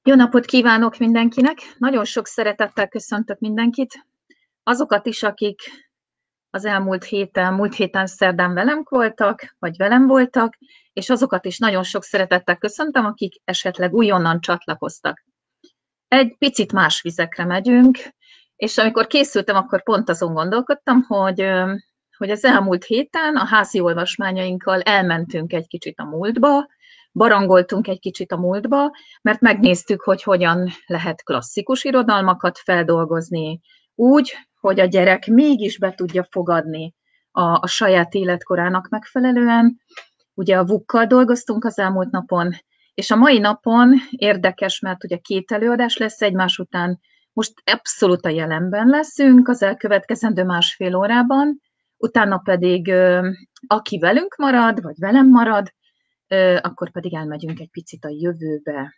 Jó napot kívánok mindenkinek! Nagyon sok szeretettel köszöntök mindenkit. Azokat is, akik az múlt héten szerdán velem voltak, vagy velem voltak, és azokat is nagyon sok szeretettel köszöntöm, akik esetleg újonnan csatlakoztak. Egy picit más vizekre megyünk, és amikor készültem, akkor pont azon gondolkodtam, hogy az elmúlt héten a házi olvasmányainkkal elmentünk egy kicsit a múltba, barangoltunk egy kicsit a múltba, mert megnéztük, hogy hogyan lehet klasszikus irodalmakat feldolgozni úgy, hogy a gyerek mégis be tudja fogadni a saját életkorának megfelelően. Ugye a VUK-kal dolgoztunk az elmúlt napon, és a mai napon érdekes, mert ugye 2 előadás lesz egymás után, most abszolút a jelenben leszünk az elkövetkezendő másfél órában, utána pedig aki velünk marad, vagy velem marad, akkor pedig elmegyünk egy picit a jövőbe.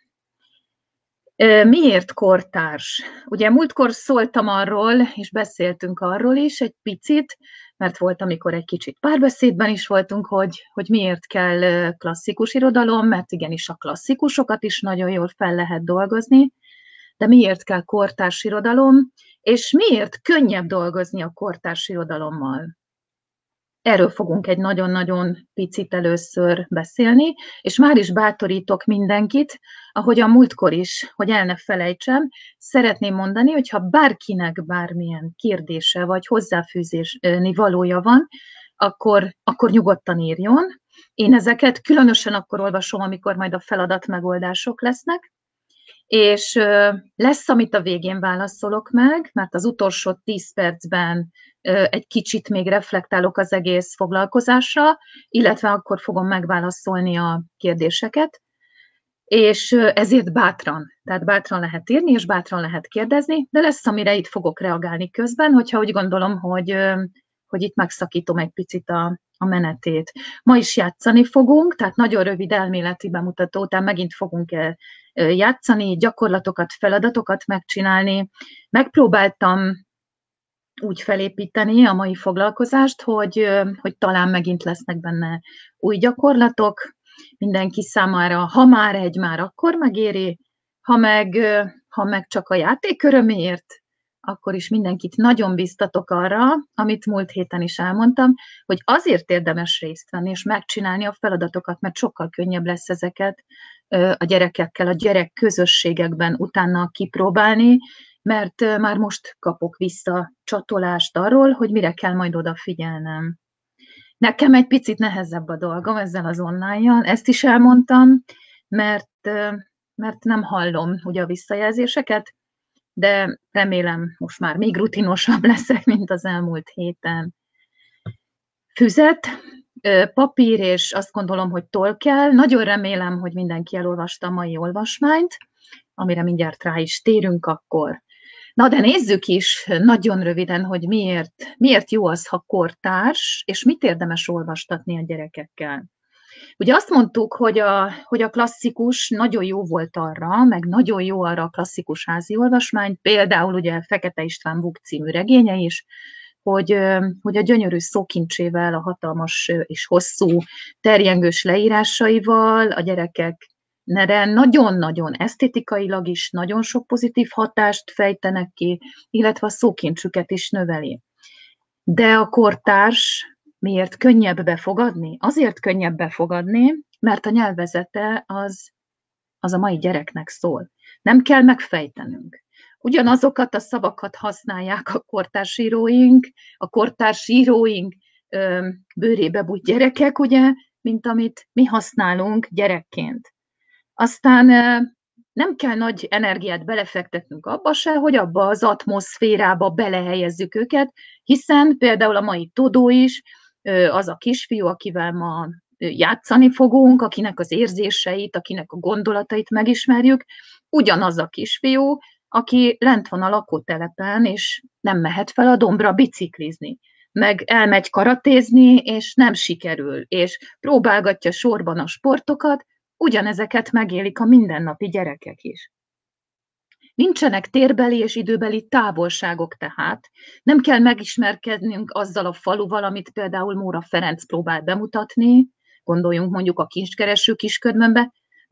Miért kortárs? Ugye múltkor szóltam arról, és beszéltünk arról is egy picit, mert volt, amikor egy kicsit párbeszédben is voltunk, hogy miért kell klasszikus irodalom, mert igenis a klasszikusokat is nagyon jól fel lehet dolgozni, de miért kell kortárs irodalom, és miért könnyebb dolgozni a kortárs irodalommal? Erről fogunk egy nagyon-nagyon picit először beszélni, és már is bátorítok mindenkit, ahogy a múltkor is, hogy el ne felejtsem, szeretném mondani, hogyha bárkinek bármilyen kérdése vagy hozzáfűzni valója van, akkor nyugodtan írjon. Én ezeket különösen akkor olvasom, amikor majd a feladat megoldások lesznek, és lesz, amit a végén válaszolok meg, mert az utolsó 10 percben egy kicsit még reflektálok az egész foglalkozásra, illetve akkor fogom megválaszolni a kérdéseket, és ezért tehát bátran lehet írni, és bátran lehet kérdezni, de lesz, amire itt fogok reagálni közben, hogyha úgy gondolom, hogy itt megszakítom egy picit a menetét. Ma is játszani fogunk, tehát nagyon rövid elméleti bemutató után megint fogunk játszani, gyakorlatokat, feladatokat megcsinálni. Megpróbáltam úgy felépíteni a mai foglalkozást, hogy talán megint lesznek benne új gyakorlatok, mindenki számára, ha már egy, már akkor megéri, ha meg csak a játék öröméért, akkor is mindenkit nagyon biztatok arra, amit múlt héten is elmondtam, hogy azért érdemes részt venni és megcsinálni a feladatokat, mert sokkal könnyebb lesz ezeket a gyerekekkel, a gyerek közösségekben utána kipróbálni, mert már most kapok vissza csatolást arról, hogy mire kell majd odafigyelnem. Nekem egy picit nehezebb a dolgom ezzel az online-jal, ezt is elmondtam, mert nem hallom ugye a visszajelzéseket, de remélem most már még rutinosabb leszek, mint az elmúlt héten. Füzet, papír, és azt gondolom, hogy toll kell. Nagyon remélem, hogy mindenki elolvasta a mai olvasmányt, amire mindjárt rá is térünk akkor. Na, de nézzük is nagyon röviden, hogy miért jó az, ha kortárs, és mit érdemes olvastatni a gyerekekkel. Ugye azt mondtuk, hogy a klasszikus nagyon jó volt arra, meg nagyon jó arra a klasszikus házi olvasmány, például ugye Fekete István VUK című regénye is, hogy a gyönyörű szókincsével, a hatalmas és hosszú terjengős leírásaival a gyerekek nagyon-nagyon esztétikailag is nagyon sok pozitív hatást fejtenek ki, illetve a szókincsüket is növeli. De a kortárs miért könnyebb befogadni? Azért könnyebb befogadni, mert a nyelvezete az a mai gyereknek szól. Nem kell megfejtenünk. Ugyanazokat a szavakat használják a kortárs íróink bőrébe bújt gyerekek, ugye, mint amit mi használunk gyerekként. Aztán nem kell nagy energiát belefektetnünk abba se, hogy abba az atmoszférába belehelyezzük őket, hiszen például a mai Todó is, az a kisfiú, akivel ma játszani fogunk, akinek az érzéseit, akinek a gondolatait megismerjük, ugyanaz a kisfiú, aki lent van a lakótelepen, és nem mehet fel a dombra biciklizni, meg elmegy karatézni, és nem sikerül, és próbálgatja sorban a sportokat, ugyanezeket megélik a mindennapi gyerekek is. Nincsenek térbeli és időbeli távolságok tehát. Nem kell megismerkednünk azzal a faluval, amit például Móra Ferenc próbál bemutatni, gondoljunk mondjuk a Kincskereső Kisködmönbe,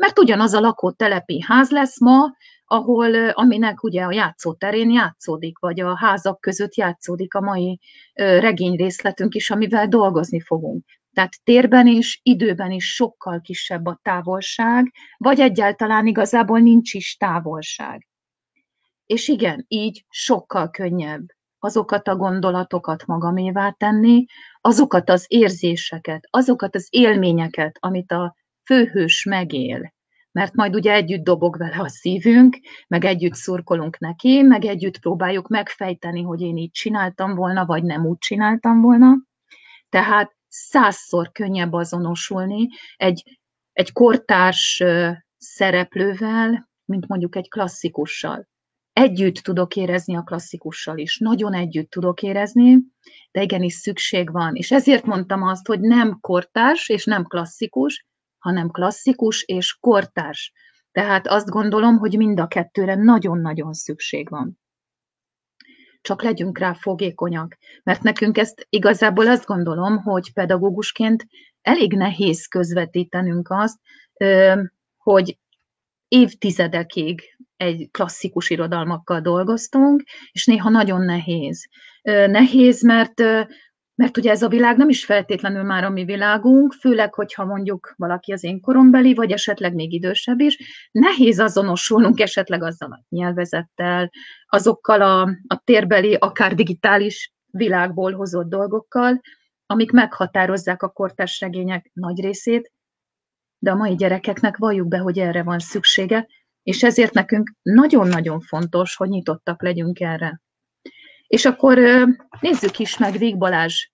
mert ugyanaz a lakótelepi ház lesz ma, aminek ugye a játszóterén játszódik, vagy a házak között játszódik a mai regényrészletünk is, amivel dolgozni fogunk. Tehát térben és időben is sokkal kisebb a távolság, vagy egyáltalán igazából nincs is távolság. És igen, így sokkal könnyebb azokat a gondolatokat magamévá tenni, azokat az érzéseket, azokat az élményeket, amit a főhős megél. Mert majd ugye együtt dobog vele a szívünk, meg együtt szurkolunk neki, meg együtt próbáljuk megfejteni, hogy én így csináltam volna, vagy nem úgy csináltam volna. Tehát 100-szor könnyebb azonosulni egy kortárs szereplővel, mint mondjuk egy klasszikussal. Együtt tudok érezni a klasszikussal is, nagyon együtt tudok érezni, de igenis szükség van. És ezért mondtam azt, hogy nem kortárs és nem klasszikus, hanem klasszikus és kortárs. Tehát azt gondolom, hogy mind a kettőre nagyon-nagyon szükség van. Csak legyünk rá fogékonyak, mert nekünk ezt igazából azt gondolom, hogy pedagógusként elég nehéz közvetítenünk azt, hogy évtizedekig egy klasszikus irodalmakkal dolgoztunk, és néha nagyon nehéz. Nehéz, mert ugye ez a világ nem is feltétlenül már a mi világunk, főleg, hogyha mondjuk valaki az én korombeli, vagy esetleg még idősebb is, nehéz azonosulnunk esetleg azzal a nyelvezettel, azokkal a térbeli, akár digitális világból hozott dolgokkal, amik meghatározzák a kortárs regények nagy részét, de a mai gyerekeknek valljuk be, hogy erre van szüksége, és ezért nekünk nagyon-nagyon fontos, hogy nyitottak legyünk erre. És akkor nézzük is meg Víg Balázs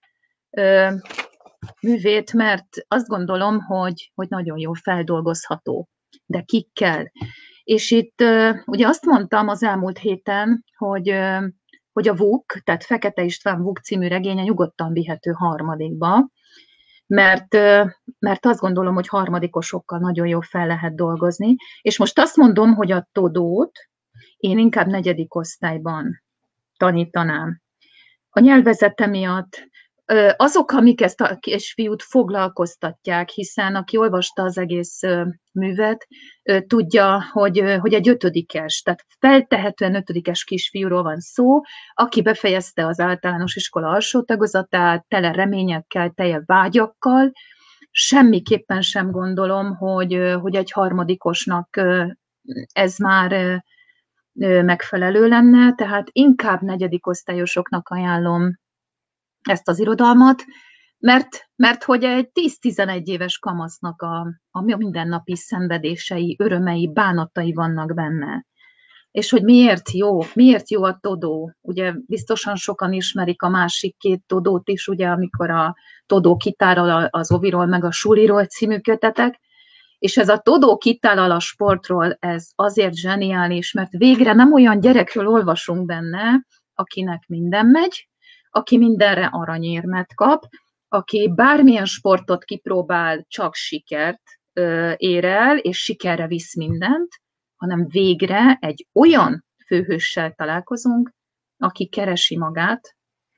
művét, mert azt gondolom, hogy nagyon jól feldolgozható, de kikkel. És itt ugye azt mondtam az elmúlt héten, hogy a Vuk, tehát Fekete István Vuk című regénye nyugodtan vihető harmadikba, mert azt gondolom, hogy harmadikosokkal nagyon jól fel lehet dolgozni. És most azt mondom, hogy a Todót én inkább 4. osztályban tanítanám. A nyelvezete miatt azok, amik ezt a kisfiút foglalkoztatják, hiszen aki olvasta az egész művet, tudja, hogy egy 5-es, tehát feltehetően 5-es kisfiúról van szó, aki befejezte az általános iskola alsó tagozatát, tele reményekkel, tele vágyakkal. Semmiképpen sem gondolom, hogy egy harmadikosnak ez már megfelelő lenne, tehát inkább 4. osztályosoknak ajánlom ezt az irodalmat, mert hogy egy 10-11 éves kamasznak a mindennapi szenvedései, örömei, bánatai vannak benne. És hogy miért jó a Todó? Ugye biztosan sokan ismerik a másik 2 Todót is, ugye, amikor a Todó kitárral az Oviról meg a Suliról című kötetek, és ez a Todó kitárral a sportról, ez azért zseniális, mert végre nem olyan gyerekről olvasunk benne, akinek minden megy, aki mindenre aranyérmet kap, aki bármilyen sportot kipróbál, csak sikert ér el, és sikerre visz mindent, hanem végre egy olyan főhőssel találkozunk, aki keresi magát,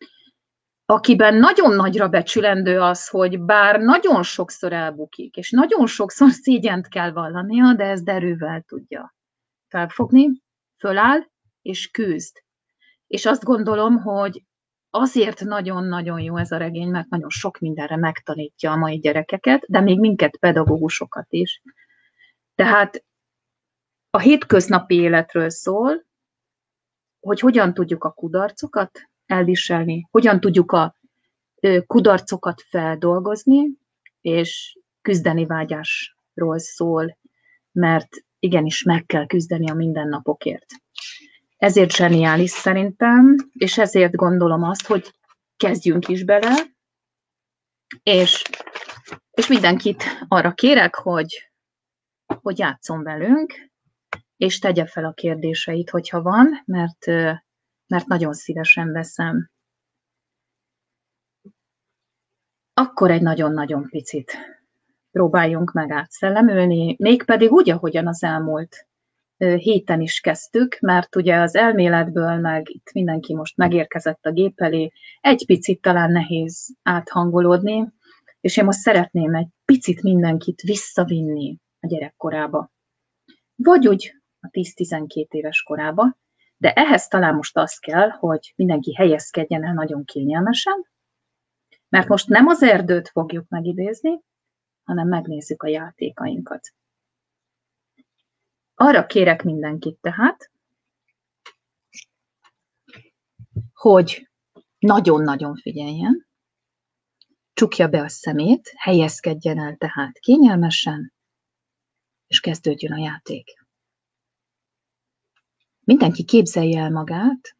akiben nagyon nagyra becsülendő az, hogy bár nagyon sokszor elbukik, és nagyon sokszor szégyent kell vallania, de ezt erővel tudja felfogni, föláll, és küzd. És azt gondolom, hogy azért nagyon-nagyon jó ez a regény, mert nagyon sok mindenre megtanítja a mai gyerekeket, de még minket, pedagógusokat is. Tehát a hétköznapi életről szól, hogy hogyan tudjuk a kudarcokat elviselni, hogyan tudjuk a kudarcokat feldolgozni, és küzdeni vágyásról szól, mert igenis meg kell küzdeni a mindennapokért. Ezért zseniális szerintem, és ezért gondolom azt, hogy kezdjünk is bele, és mindenkit arra kérek, hogy játsszon velünk, és tegye fel a kérdéseit, hogyha van, mert nagyon szívesen veszem. Akkor egy nagyon-nagyon picit próbáljunk meg átszellemülni, mégpedig úgy, ahogyan az elmúlt héten is kezdtük, mert ugye az elméletből meg itt mindenki most megérkezett a gép elé, egy picit talán nehéz áthangolódni, és én most szeretném egy picit mindenkit visszavinni a gyerekkorába. Vagy úgy a 10-12 éves korába, de ehhez talán most az kell, hogy mindenki helyezkedjen el nagyon kényelmesen, mert most nem az erdőt fogjuk megidézni, hanem megnézzük a játékainkat. Arra kérek mindenkit tehát, hogy nagyon-nagyon figyeljen, csukja be a szemét, helyezkedjen el tehát kényelmesen, és kezdődjön a játék. Mindenki képzelje el magát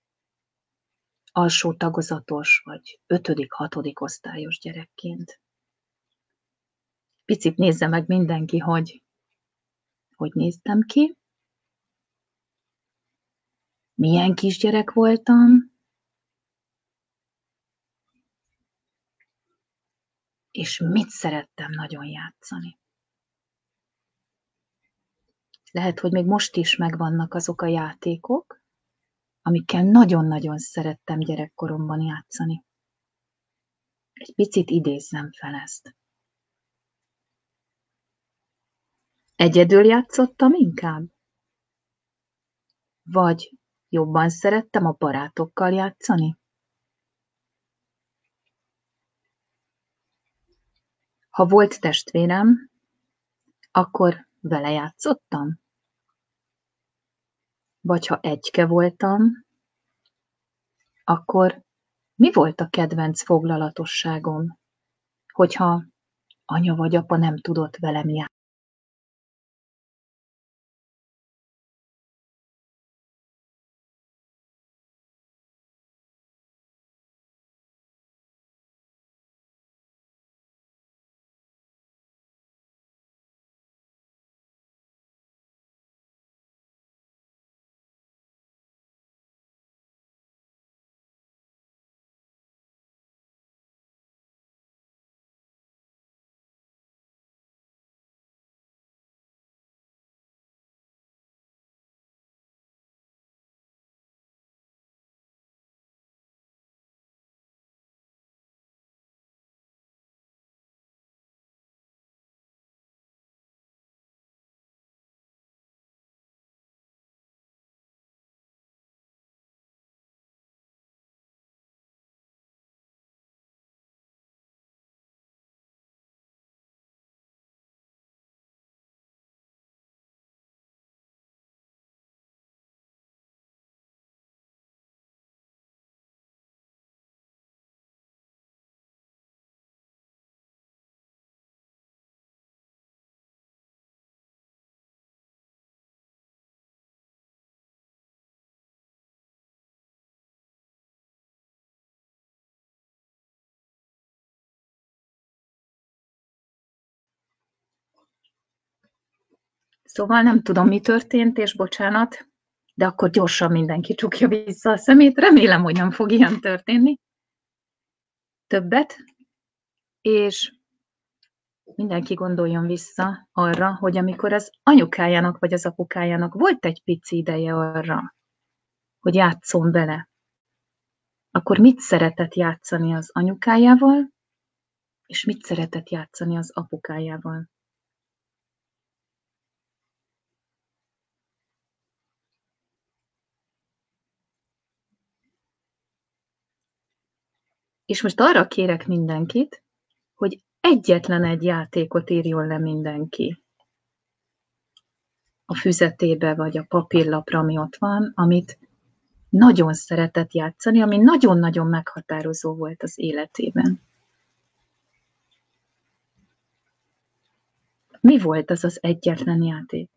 alsó tagozatos vagy 5.-6. osztályos gyerekként. Picit nézze meg mindenki, hogy néztem ki, milyen kisgyerek voltam, és mit szerettem nagyon játszani. Lehet, hogy még most is megvannak azok a játékok, amikkel nagyon-nagyon szerettem gyerekkoromban játszani. Egy picit idézzem fel ezt. Egyedül játszottam inkább? Vagy jobban szerettem a barátokkal játszani? Ha volt testvérem, akkor vele játszottam? Vagy ha egyke voltam, akkor mi volt a kedvenc foglalatosságom, hogyha anya vagy apa nem tudott velem játszani? Szóval nem tudom, mi történt, és bocsánat, de akkor gyorsan mindenki csukja vissza a szemét. Remélem, hogy nem fog ilyen történni. Többet. És mindenki gondoljon vissza arra, hogy amikor az anyukájának vagy az apukájának volt egy pici ideje arra, hogy játsszon vele, akkor mit szeretett játszani az anyukájával, és mit szeretett játszani az apukájával. És most arra kérek mindenkit, hogy egyetlen egy játékot írjon le mindenki a füzetébe, vagy a papírlapra, ami ott van, amit nagyon szeretett játszani, ami nagyon-nagyon meghatározó volt az életében. Mi volt az az egyetlen játék?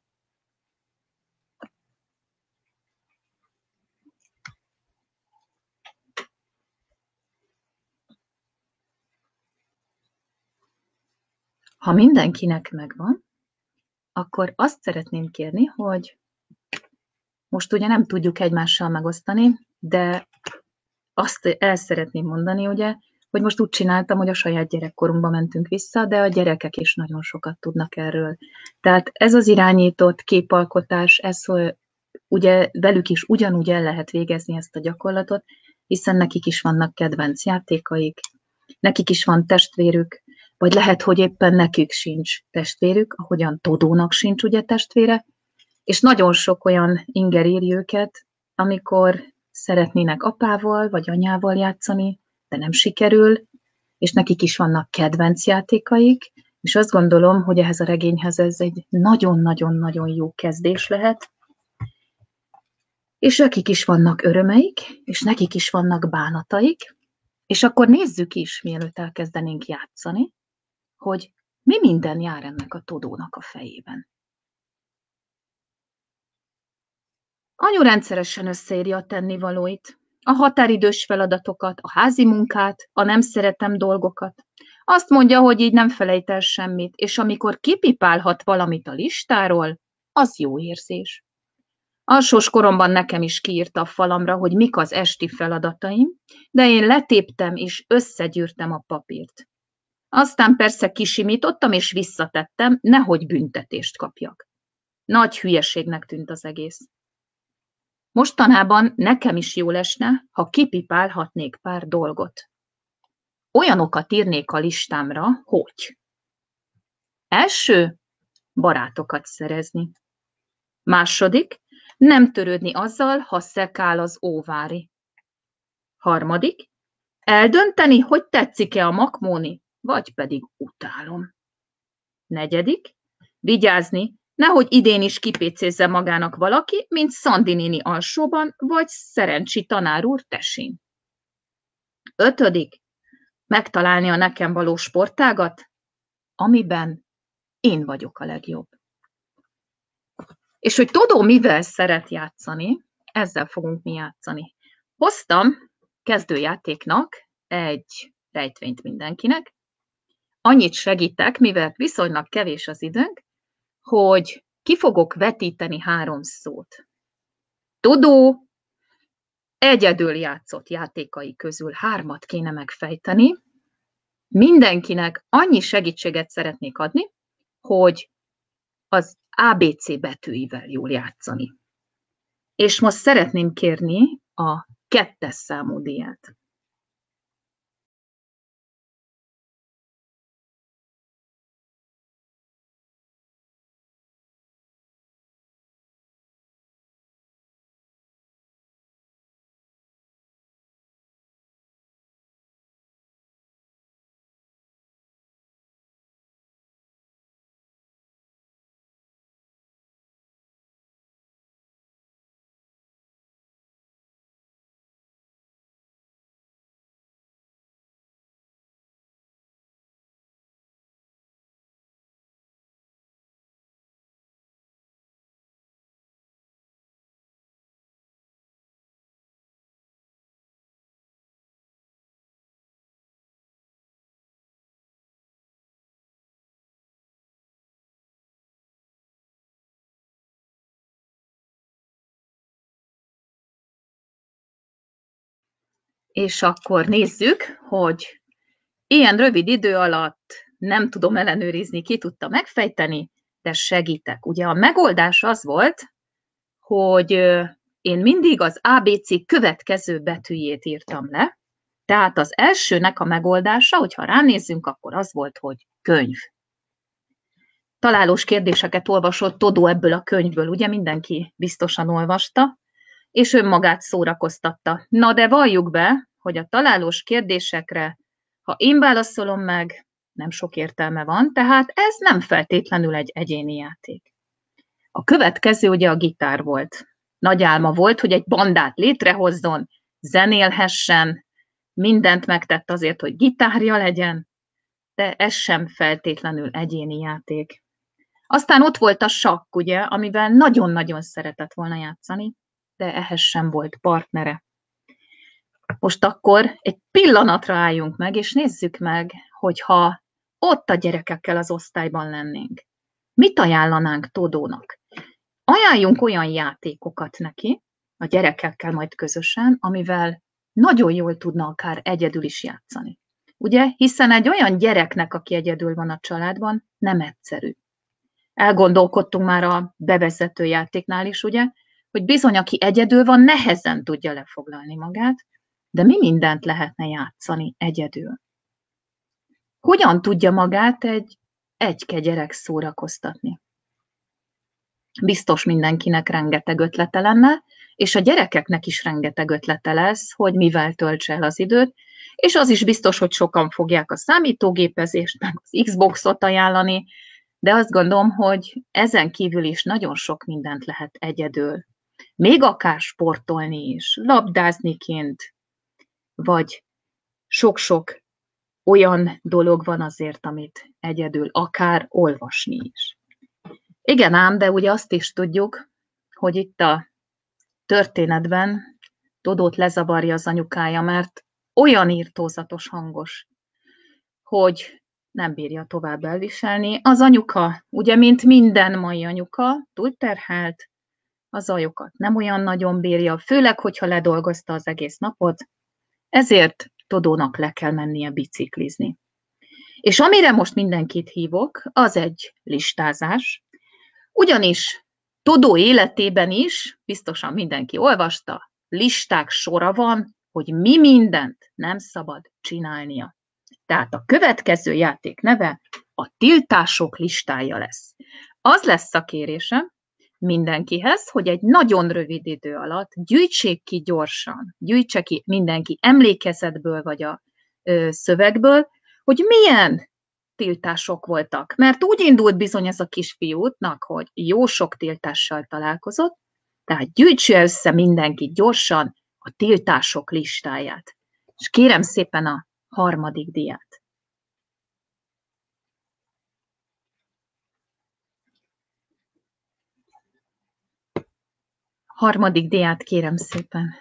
Ha mindenkinek megvan, akkor azt szeretném kérni, hogy most ugye nem tudjuk egymással megosztani, de azt el szeretném mondani, ugye, hogy most úgy csináltam, hogy a saját gyerekkorunkba mentünk vissza, de a gyerekek is nagyon sokat tudnak erről. Tehát ez az irányított képalkotás, ez ugye velük is ugyanúgy el lehet végezni ezt a gyakorlatot, hiszen nekik is vannak kedvenc játékaik, nekik is van testvérük, Vagy lehet, hogy éppen nekik sincs testvérük, ahogyan Todónak sincs ugye testvére, és nagyon sok olyan inger éri őket, amikor szeretnének apával vagy anyával játszani, de nem sikerül, és nekik is vannak kedvenc játékaik, és azt gondolom, hogy ehhez a regényhez ez egy nagyon-nagyon-nagyon jó kezdés lehet, és nekik is vannak örömeik, és nekik is vannak bánataik, és akkor nézzük is, mielőtt elkezdenénk játszani, hogy mi minden jár ennek a Todónak a fejében. Anyu rendszeresen összeírja a tennivalóit, a határidős feladatokat, a házi munkát, a nem szeretem dolgokat. Azt mondja, hogy így nem felejt el semmit, és amikor kipipálhat valamit a listáról, az jó érzés. Alsós koromban nekem is kiírta a falamra, hogy mik az esti feladataim, de én letéptem és összegyűrtem a papírt. Aztán persze kisimítottam és visszatettem, nehogy büntetést kapjak. Nagy hülyeségnek tűnt az egész. Mostanában nekem is jól esne, ha kipipálhatnék pár dolgot. Olyanokat írnék a listámra, hogy első, barátokat szerezni. Második, nem törődni azzal, ha szekál az óvári. Harmadik, eldönteni, hogy tetszik-e a makmóni, vagy pedig utálom. Negyedik, vigyázni, nehogy idén is kipécézze magának valaki, mint Szandi néni alsóban, vagy Szerencsi tanár úr tesén. Ötödik, megtalálni a nekem való sportágat, amiben én vagyok a legjobb. És hogy Todó mivel szeret játszani, ezzel fogunk mi játszani. Hoztam kezdőjátéknak egy rejtvényt mindenkinek. Annyit segítek, mivel viszonylag kevés az időnk, hogy ki fogok vetíteni 3 szót. Todó egyedül játszott játékai közül 3 kéne megfejteni. Mindenkinek annyi segítséget szeretnék adni, hogy az ABC betűivel jól játszani. És most szeretném kérni a 2. számú díjat. És akkor nézzük, hogy ilyen rövid idő alatt nem tudom ellenőrizni, ki tudta megfejteni, de segítek. Ugye a megoldás az volt, hogy én mindig az ABC következő betűjét írtam le, tehát az elsőnek a megoldása, hogyha ránézzünk, akkor az volt, hogy könyv. Találós kérdéseket olvasott Todó ebből a könyvből, ugye mindenki biztosan olvasta, és önmagát szórakoztatta. Na de valljuk be, hogy a találós kérdésekre, ha én válaszolom meg, nem sok értelme van, tehát ez nem feltétlenül egy egyéni játék. A következő ugye a gitár volt. Nagy álma volt, hogy egy bandát létrehozzon, zenélhessen, mindent megtett azért, hogy gitárja legyen, de ez sem feltétlenül egyéni játék. Aztán ott volt a sakk, ugye, amivel nagyon-nagyon szeretett volna játszani, de ehhez sem volt partnere. Most akkor egy pillanatra álljunk meg, és nézzük meg, hogyha ott a gyerekekkel az osztályban lennénk. Mit ajánlanánk Todónak? Ajánljunk olyan játékokat neki, a gyerekekkel majd közösen, amivel nagyon jól tudna akár egyedül is játszani. Ugye, hiszen egy olyan gyereknek, aki egyedül van a családban, nem egyszerű. Elgondolkodtunk már a bevezető játéknál is, ugye, hogy bizony, aki egyedül van, nehezen tudja lefoglalni magát, de mi mindent lehetne játszani egyedül. hogyan tudja magát egy egyke gyerek szórakoztatni. Biztos mindenkinek rengeteg ötlete lenne, és a gyerekeknek is rengeteg ötlete lesz, hogy mivel töltse el az időt, és az is biztos, hogy sokan fogják a számítógépezést, meg az Xboxot ajánlani, de azt gondolom, hogy ezen kívül is nagyon sok mindent lehet egyedül. Még akár sportolni is, labdázniként, vagy sok-sok olyan dolog van azért, amit egyedül akár olvasni is. Igen ám, de ugye azt is tudjuk, hogy itt a történetben Dodót lezavarja az anyukája, mert olyan irtózatos hangos, hogy nem bírja tovább elviselni. Az anyuka, ugye, mint minden mai anyuka, túlterhelt, a zajokat nem olyan nagyon bírja, főleg, hogyha ledolgozta az egész napot, ezért Dodónak le kell mennie biciklizni. És amire most mindenkit hívok, az egy listázás, ugyanis Dodó életében is, biztosan mindenki olvasta, listák sora van, hogy mi mindent nem szabad csinálnia. Tehát a következő játék neve a tiltások listája lesz. Az lesz a kérésem mindenkihez, hogy egy nagyon rövid idő alatt gyűjtsék ki gyorsan, gyűjtse ki mindenki emlékezetből vagy a szövegből, hogy milyen tiltások voltak. Mert úgy indult bizony ez a kisfiútnak, hogy jó sok tiltással találkozott, tehát gyűjtse össze mindenki gyorsan a tiltások listáját. És kérem szépen a harmadik diát. Harmadik diát kérem szépen.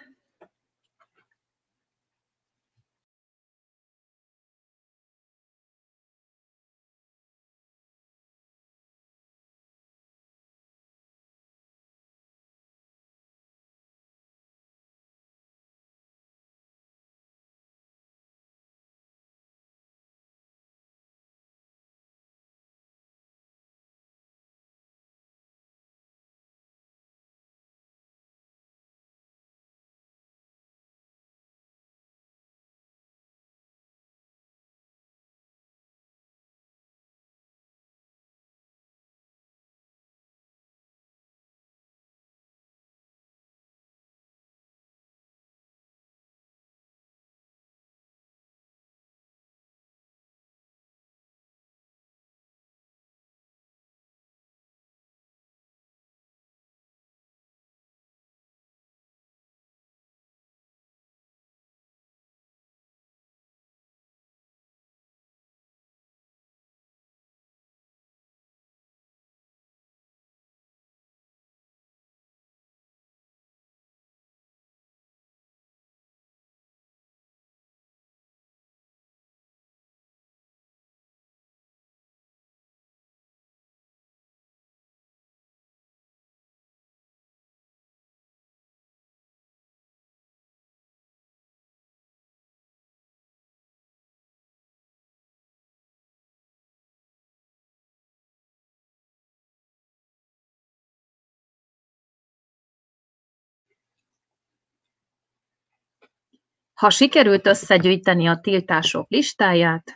Ha sikerült összegyűjteni a tiltások listáját,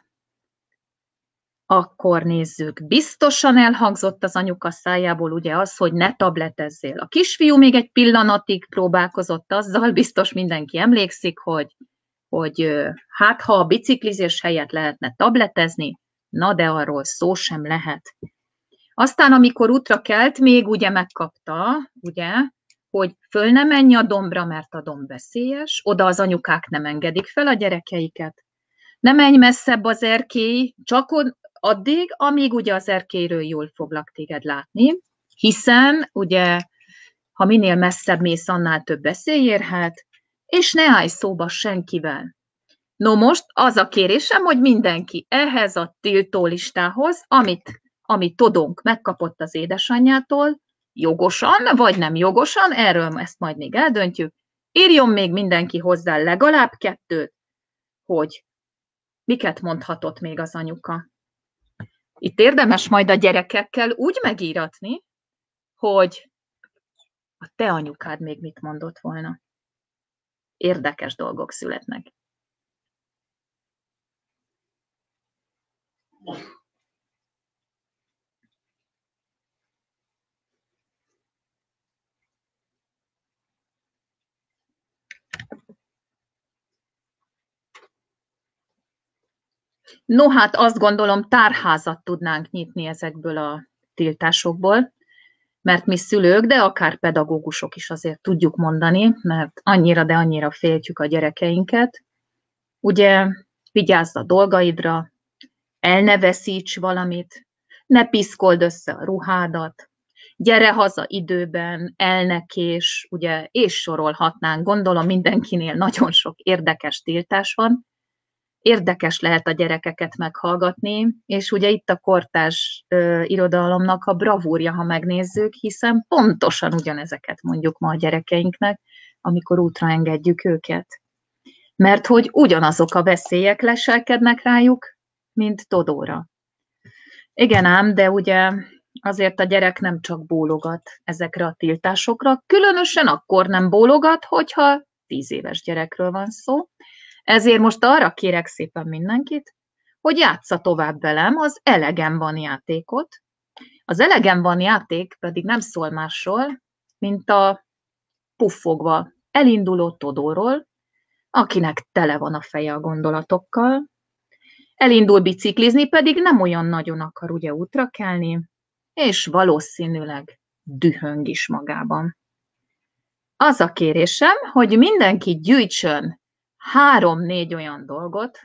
akkor nézzük. Biztosan elhangzott az anyuka szájából ugye az, hogy ne tabletezzél. A kisfiú még egy pillanatig próbálkozott azzal, biztos mindenki emlékszik, hogy hát ha a biciklizés helyett lehetne tabletezni, na de arról szó sem lehet. Aztán, amikor útra kelt, még ugye megkapta, ugye, hogy föl ne menj a dombra, mert a domb veszélyes, oda az anyukák nem engedik fel a gyerekeiket. Ne menj messzebb az erkély, csak addig, amíg ugye az erkélyről jól foglak téged látni, hiszen ugye, ha minél messzebb mész, annál több veszély érhet, és ne állj szóba senkivel. No most az a kérésem, hogy mindenki ehhez a tiltólistához, amit Todónk megkapott az édesanyjától, jogosan vagy nem jogosan, erről ezt majd még eldöntjük, írjon még mindenki hozzá legalább 2, hogy miket mondhatott még az anyuka. Itt érdemes majd a gyerekekkel úgy megíratni, hogy a te anyukád még mit mondott volna. Érdekes dolgok születnek. No, hát azt gondolom, tárházat tudnánk nyitni ezekből a tiltásokból, mert mi szülők, de akár pedagógusok is azért tudjuk mondani, mert annyira, de annyira féltjük a gyerekeinket. Ugye, vigyázz a dolgaidra, el ne veszíts valamit, ne piszkold össze a ruhádat, gyere haza időben, el ne kés, ugye, és sorolhatnánk. Gondolom mindenkinél nagyon sok érdekes tiltás van. Érdekes lehet a gyerekeket meghallgatni, és ugye itt a kortárs irodalomnak a bravúrja, ha megnézzük, hiszen pontosan ugyanezeket mondjuk ma a gyerekeinknek, amikor útra engedjük őket. Mert hogy ugyanazok a veszélyek leselkednek rájuk, mint Todóra. Igen ám, de ugye azért a gyerek nem csak bólogat ezekre a tiltásokra, különösen akkor nem bólogat, hogyha 10 éves gyerekről van szó. Ezért most arra kérek szépen mindenkit, hogy játsza tovább velem az Elegem van játékot. Az Elegem van játék pedig nem szól másról, mint a puffogva elinduló Todóról, akinek tele van a feje a gondolatokkal. Elindul biciklizni, pedig nem olyan nagyon akar ugye útra kelni, és valószínűleg dühöng is magában. Az a kérésem, hogy mindenki gyűjtsön 3-4 olyan dolgot,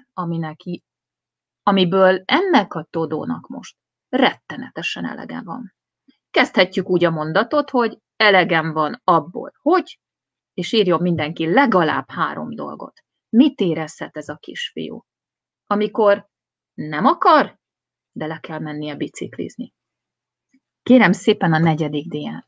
amiből ennek a Todónak most rettenetesen elege van. Kezdhetjük úgy a mondatot, hogy elegem van abból, hogy, és írjon mindenki legalább 3 dolgot. Mit érezhet ez a kisfiú? Amikor nem akar, de le kell mennie biciklizni. Kérem szépen a 4. diát.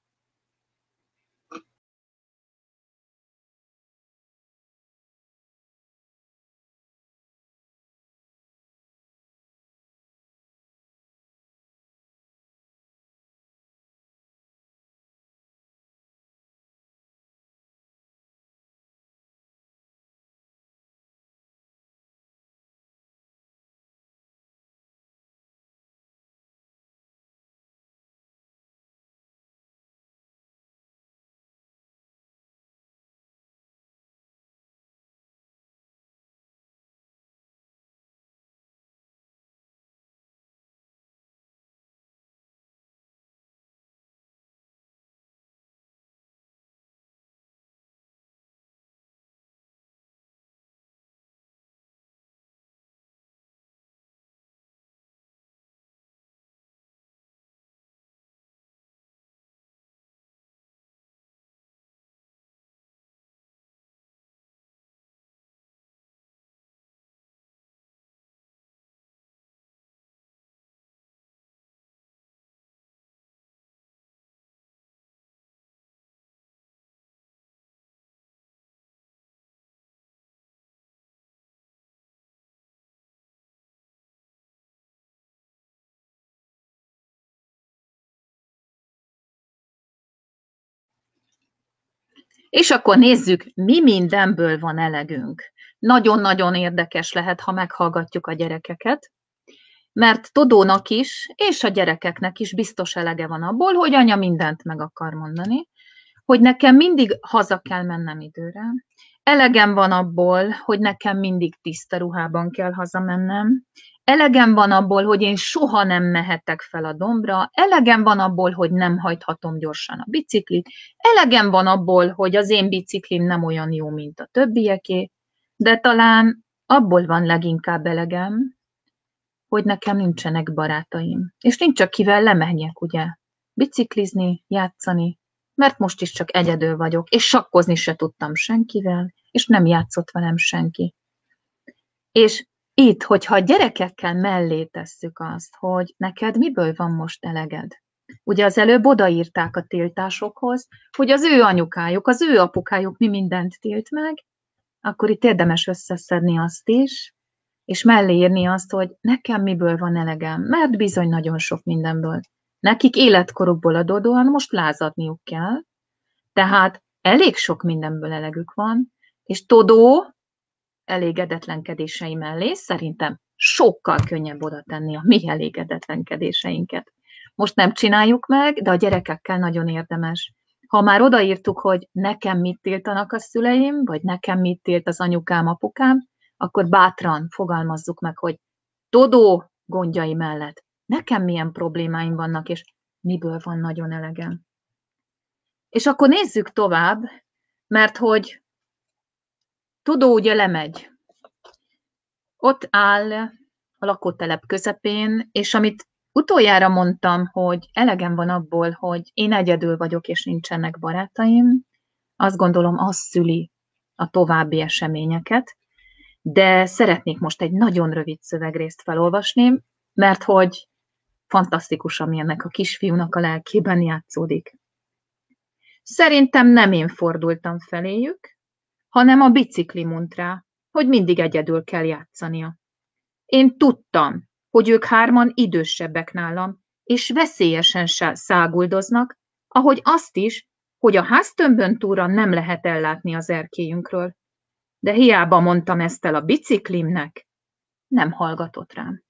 És akkor nézzük, mi mindenből van elegünk. Nagyon-nagyon érdekes lehet, ha meghallgatjuk a gyerekeket, mert Todónak is, és a gyerekeknek is biztos elege van abból, hogy anya mindent meg akar mondani, hogy nekem mindig haza kell mennem időre. Elegem van abból, hogy nekem mindig tiszta ruhában kell hazamennem. Elegem van abból, hogy én soha nem mehetek fel a dombra. Elegem van abból, hogy nem hajthatom gyorsan a biciklit. Elegem van abból, hogy az én biciklim nem olyan jó, mint a többieké. De talán abból van leginkább elegem, hogy nekem nincsenek barátaim. És nincs akivel lemenjek, ugye? Biciklizni, játszani, mert most is csak egyedül vagyok, és sakkozni se tudtam senkivel, és nem játszott velem senki. És itt, hogyha a gyerekekkel mellé tesszük azt, hogy neked miből van most eleged. Ugye az előbb odaírták a tiltásokhoz, hogy az ő anyukájuk, az ő apukájuk mi mindent tilt meg, akkor itt érdemes összeszedni azt is, és mellé írni azt, hogy nekem miből van elegem, mert bizony nagyon sok mindenből. Nekik életkorukból adódóan most lázadniuk kell, tehát elég sok mindenből elegük van, és Todó elégedetlenkedései mellé szerintem sokkal könnyebb oda tenni a mi elégedetlenkedéseinket. Most nem csináljuk meg, de a gyerekekkel nagyon érdemes. Ha már odaírtuk, hogy nekem mit tiltanak a szüleim, vagy nekem mit tilt az anyukám, apukám, akkor bátran fogalmazzuk meg, hogy Dodó gondjai mellett nekem milyen problémáim vannak, és miből van nagyon elegem. És akkor nézzük tovább, mert hogy Dodó ugye lemegy. Ott áll a lakótelep közepén, és amit utoljára mondtam, hogy elegem van abból, hogy én egyedül vagyok, és nincsenek barátaim, azt gondolom, az szüli a további eseményeket, de szeretnék most egy nagyon rövid szövegrészt felolvasni, mert hogy fantasztikus, ami ennek a kisfiúnak a lelkében játszódik. Szerintem nem én fordultam feléjük, hanem a bicikli mondta rá, hogy mindig egyedül kell játszania. Én tudtam, hogy ők hárman idősebbek nálam, és veszélyesen száguldoznak, ahogy azt is, hogy a háztömbön túra nem lehet ellátni az erkélyünkről. De hiába mondtam ezt el a biciklimnek, nem hallgatott rám.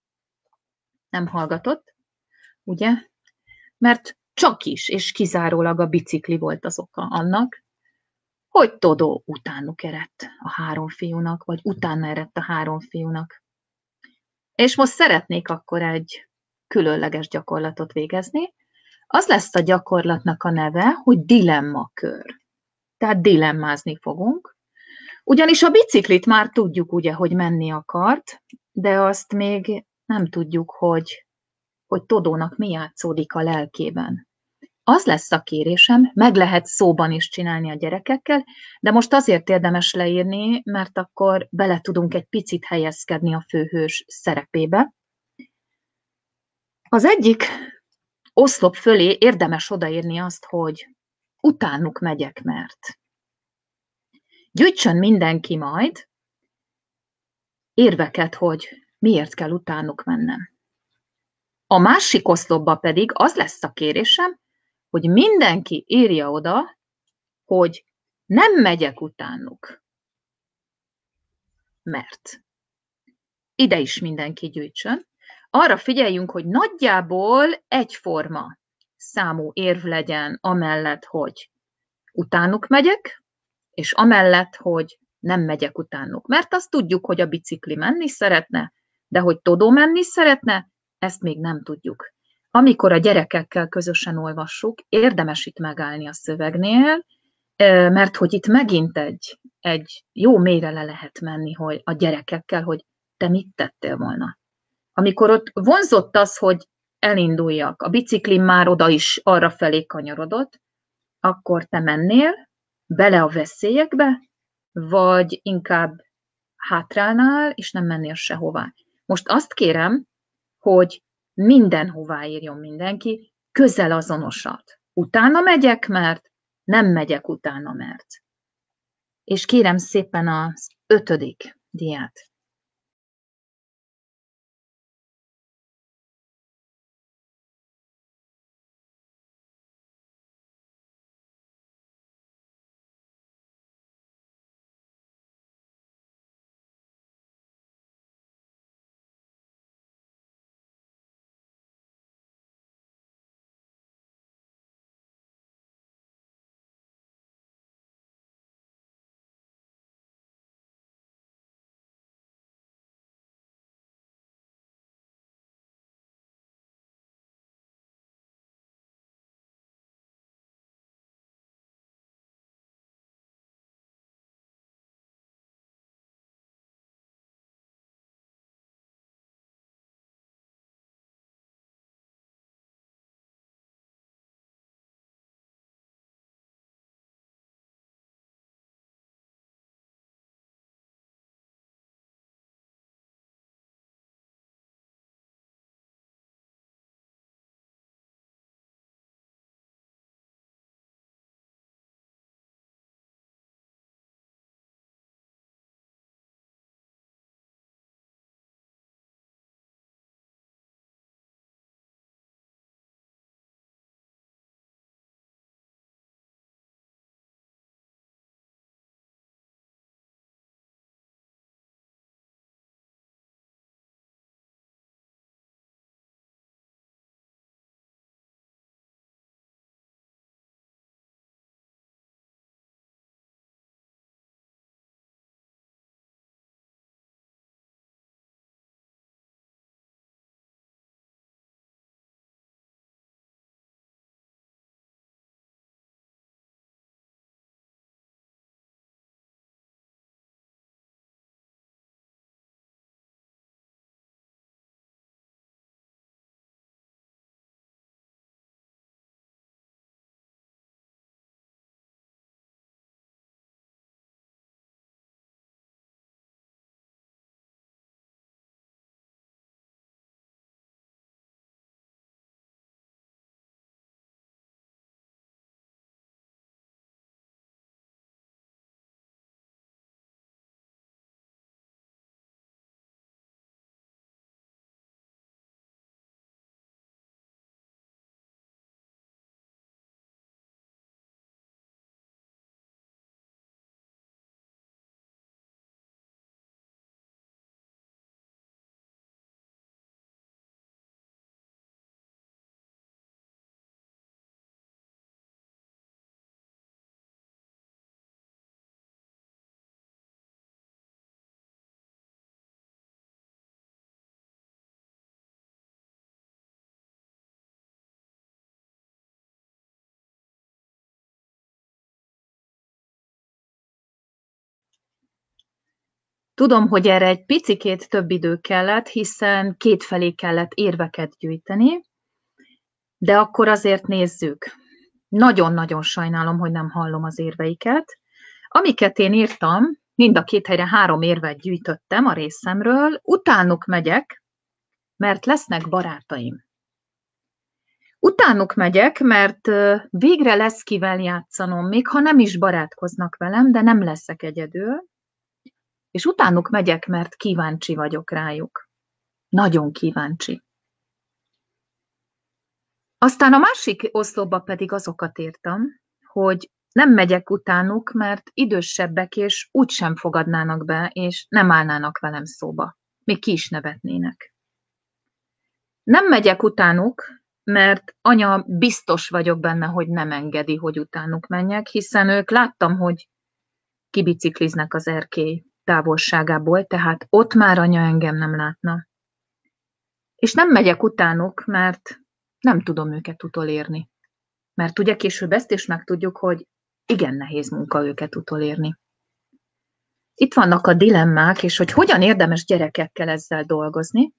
Nem hallgatott, ugye? Mert csak is és kizárólag a bicikli volt az oka annak, hogy Todó utánuk eredt a három fiúnak, vagy utána eredt a három fiúnak. És most szeretnék akkor egy különleges gyakorlatot végezni. Az lesz a gyakorlatnak a neve, hogy dilemmakör. Tehát dilemmázni fogunk. Ugyanis a biciklit már tudjuk ugye, hogy menni akart, de azt még nem tudjuk, hogy Todónak mi játszódik a lelkében. Az lesz a kérésem, meg lehet szóban is csinálni a gyerekekkel, de most azért érdemes leírni, mert akkor bele tudunk egy picit helyezkedni a főhős szerepébe. Az egyik oszlop fölé érdemes odaírni azt, hogy utánuk megyek, mert. Gyűjtsön mindenki majd érveket, hogy miért kell utánuk mennem. A másik oszlopba pedig az lesz a kérésem, hogy mindenki írja oda, hogy nem megyek utánuk, mert. Ide is mindenki gyűjtsön. Arra figyeljünk, hogy nagyjából egyforma számú érv legyen amellett, hogy utánuk megyek, és amellett, hogy nem megyek utánuk. Mert azt tudjuk, hogy a bicikli menni szeretne, de hogy Todó menni szeretne, ezt még nem tudjuk. Amikor a gyerekekkel közösen olvassuk, érdemes itt megállni a szövegnél, mert hogy itt megint egy jó mélyre le lehet menni, hogy a gyerekekkel, hogy te mit tettél volna. Amikor ott vonzott az, hogy elinduljak, a biciklim már oda is arra felé kanyarodott, akkor te mennél bele a veszélyekbe, vagy inkább hátrálnál, és nem mennél sehová. Most azt kérem, hogy mindenhová írjon mindenki, közel azonosat. Utána megyek, mert nem megyek utána, mert. És kérem szépen az 5. diát. Tudom, hogy erre egy picikét több idő kellett, hiszen kétfelé kellett érveket gyűjteni, de akkor azért nézzük. Nagyon-nagyon sajnálom, hogy nem hallom az érveiket. Amiket én írtam, mind a két helyre 3 érvet gyűjtöttem a részemről, utánuk megyek, mert lesznek barátaim. Utánuk megyek, mert végre lesz kivel játszanom, még ha nem is barátkoznak velem, de nem leszek egyedül, és utánuk megyek, mert kíváncsi vagyok rájuk. Nagyon kíváncsi. Aztán a másik oszlopba pedig azokat írtam, hogy nem megyek utánuk, mert idősebbek, és úgysem fogadnának be, és nem állnának velem szóba. Még ki is nevetnének. Nem megyek utánuk, mert anya biztos vagyok benne, hogy nem engedi, hogy utánuk menjek, hiszen ők láttam, hogy kibicikliznek az erkély távolságából, tehát ott már anya engem nem látna. És nem megyek utánuk, mert nem tudom őket utolérni. Mert ugye később ezt is megtudjuk, hogy igen nehéz munka őket utolérni. Itt vannak a dilemmák, és hogy hogyan érdemes gyerekekkel ezzel dolgozni.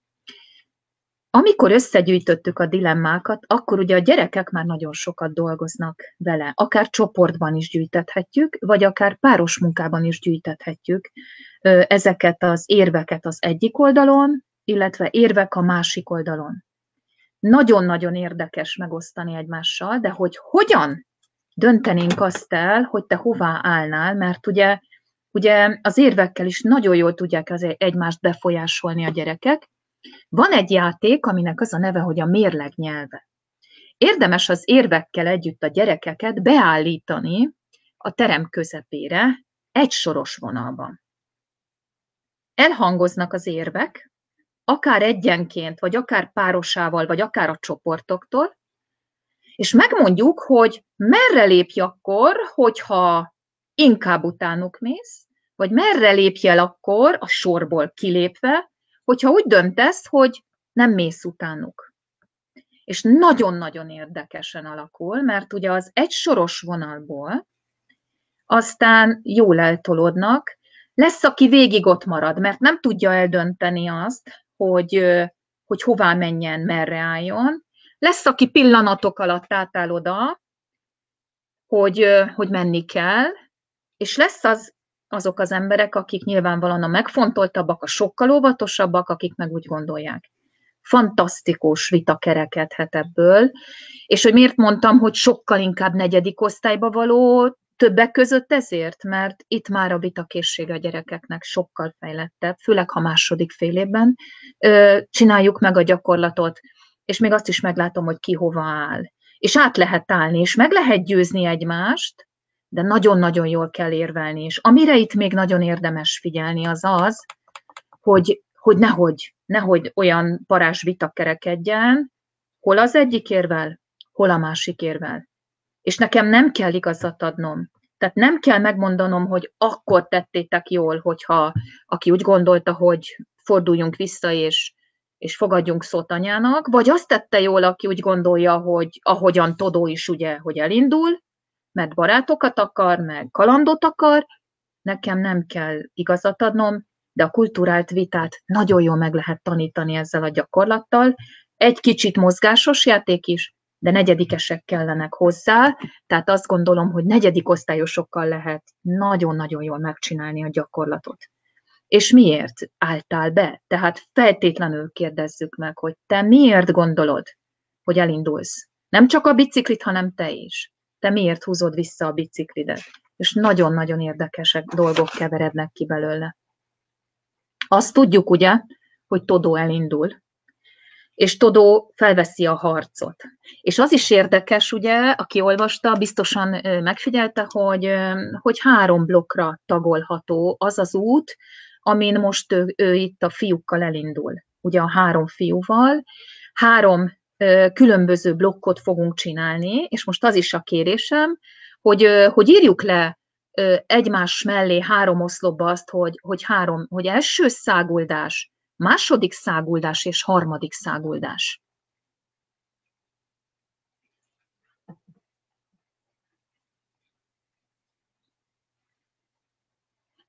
Amikor összegyűjtöttük a dilemmákat, akkor ugye a gyerekek már nagyon sokat dolgoznak vele. Akár csoportban is gyűjtethetjük, vagy akár páros munkában is gyűjtethetjük ezeket az érveket az egyik oldalon, illetve érvek a másik oldalon. Nagyon-nagyon érdekes megosztani egymással, de hogy hogyan döntenénk azt el, hogy te hová állnál, mert ugye az érvekkel is nagyon jól tudják egymást befolyásolni a gyerekek. Van egy játék, aminek az a neve, hogy a mérleg nyelve. Érdemes az érvekkel együtt a gyerekeket beállítani a terem közepére egy soros vonalban. Elhangoznak az érvek, akár egyenként, vagy akár párosával, vagy akár a csoportoktól, és megmondjuk, hogy merre lépj akkor, hogyha inkább utánuk mész, vagy merre lépj el akkor a sorból kilépve, hogyha úgy döntesz, hogy nem mész utánuk. És nagyon-nagyon érdekesen alakul, mert ugye az egy soros vonalból aztán jól eltolódnak, lesz, aki végig ott marad, mert nem tudja eldönteni azt, hogy hová menjen, merre álljon. Lesz, aki pillanatok alatt átáll oda, hogy menni kell, és lesz azok az emberek, akik nyilvánvalóan a megfontoltabbak, a sokkal óvatosabbak, akik meg úgy gondolják. Fantasztikus vita kerekedhet ebből, és hogy miért mondtam, hogy sokkal inkább 4. osztályba való, többek között ezért, mert itt már a vitakészség a gyerekeknek sokkal fejlettebb, főleg ha második fél évben csináljuk meg a gyakorlatot, és még azt is meglátom, hogy ki hova áll. És át lehet állni, és meg lehet győzni egymást, de nagyon-nagyon jól kell érvelni. És amire itt még nagyon érdemes figyelni, az az, hogy nehogy olyan parázs vita kerekedjen, hol az egyik érvel, hol a másik érvel. És nekem nem kell igazat adnom. Tehát nem kell megmondanom, hogy akkor tettétek jól, hogyha aki úgy gondolta, hogy forduljunk vissza, és fogadjunk szót anyának, vagy azt tette jól, aki úgy gondolja, hogy ahogyan Todó is ugye, hogy elindul, mert barátokat akar, meg kalandot akar, nekem nem kell igazat adnom, de a kulturált vitát nagyon jól meg lehet tanítani ezzel a gyakorlattal. Egy kicsit mozgásos játék is, de negyedikesek kellenek hozzá, tehát azt gondolom, hogy 4. osztályosokkal lehet nagyon-nagyon jól megcsinálni a gyakorlatot. És miért álltál be? Tehát feltétlenül kérdezzük meg, hogy te miért gondolod, hogy elindulsz? Nem csak a biciklit, hanem te is. Te miért húzod vissza a biciklidet? És nagyon-nagyon érdekesek dolgok keverednek ki belőle. Azt tudjuk ugye, hogy Todó elindul, és Todó felveszi a harcot. És az is érdekes, ugye, aki olvasta, biztosan megfigyelte, hogy 3 blokkra tagolható az az út, amin most ő itt a fiúkkal elindul. Ugye a 3 fiúval, 3 különböző blokkot fogunk csinálni, és most az is a kérésem, hogy írjuk le egymás mellé 3 oszlopba azt, hogy első száguldás, második száguldás és harmadik száguldás.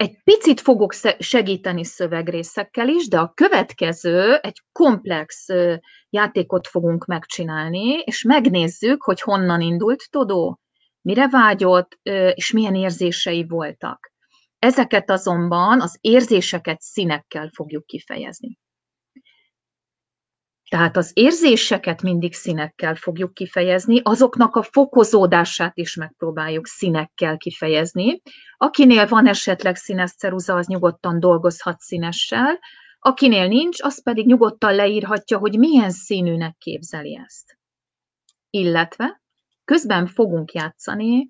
Egy picit fogok segíteni szövegrészekkel is, de a következő egy komplex játékot fogunk megcsinálni, és megnézzük, hogy honnan indult Todó, mire vágyott, és milyen érzései voltak. Ezeket azonban az érzéseket színekkel fogjuk kifejezni. Tehát az érzéseket mindig színekkel fogjuk kifejezni, azoknak a fokozódását is megpróbáljuk színekkel kifejezni. Akinél van esetleg színes ceruza, az nyugodtan dolgozhat színessel, akinél nincs, az pedig nyugodtan leírhatja, hogy milyen színűnek képzeli ezt. Illetve közben fogunk játszani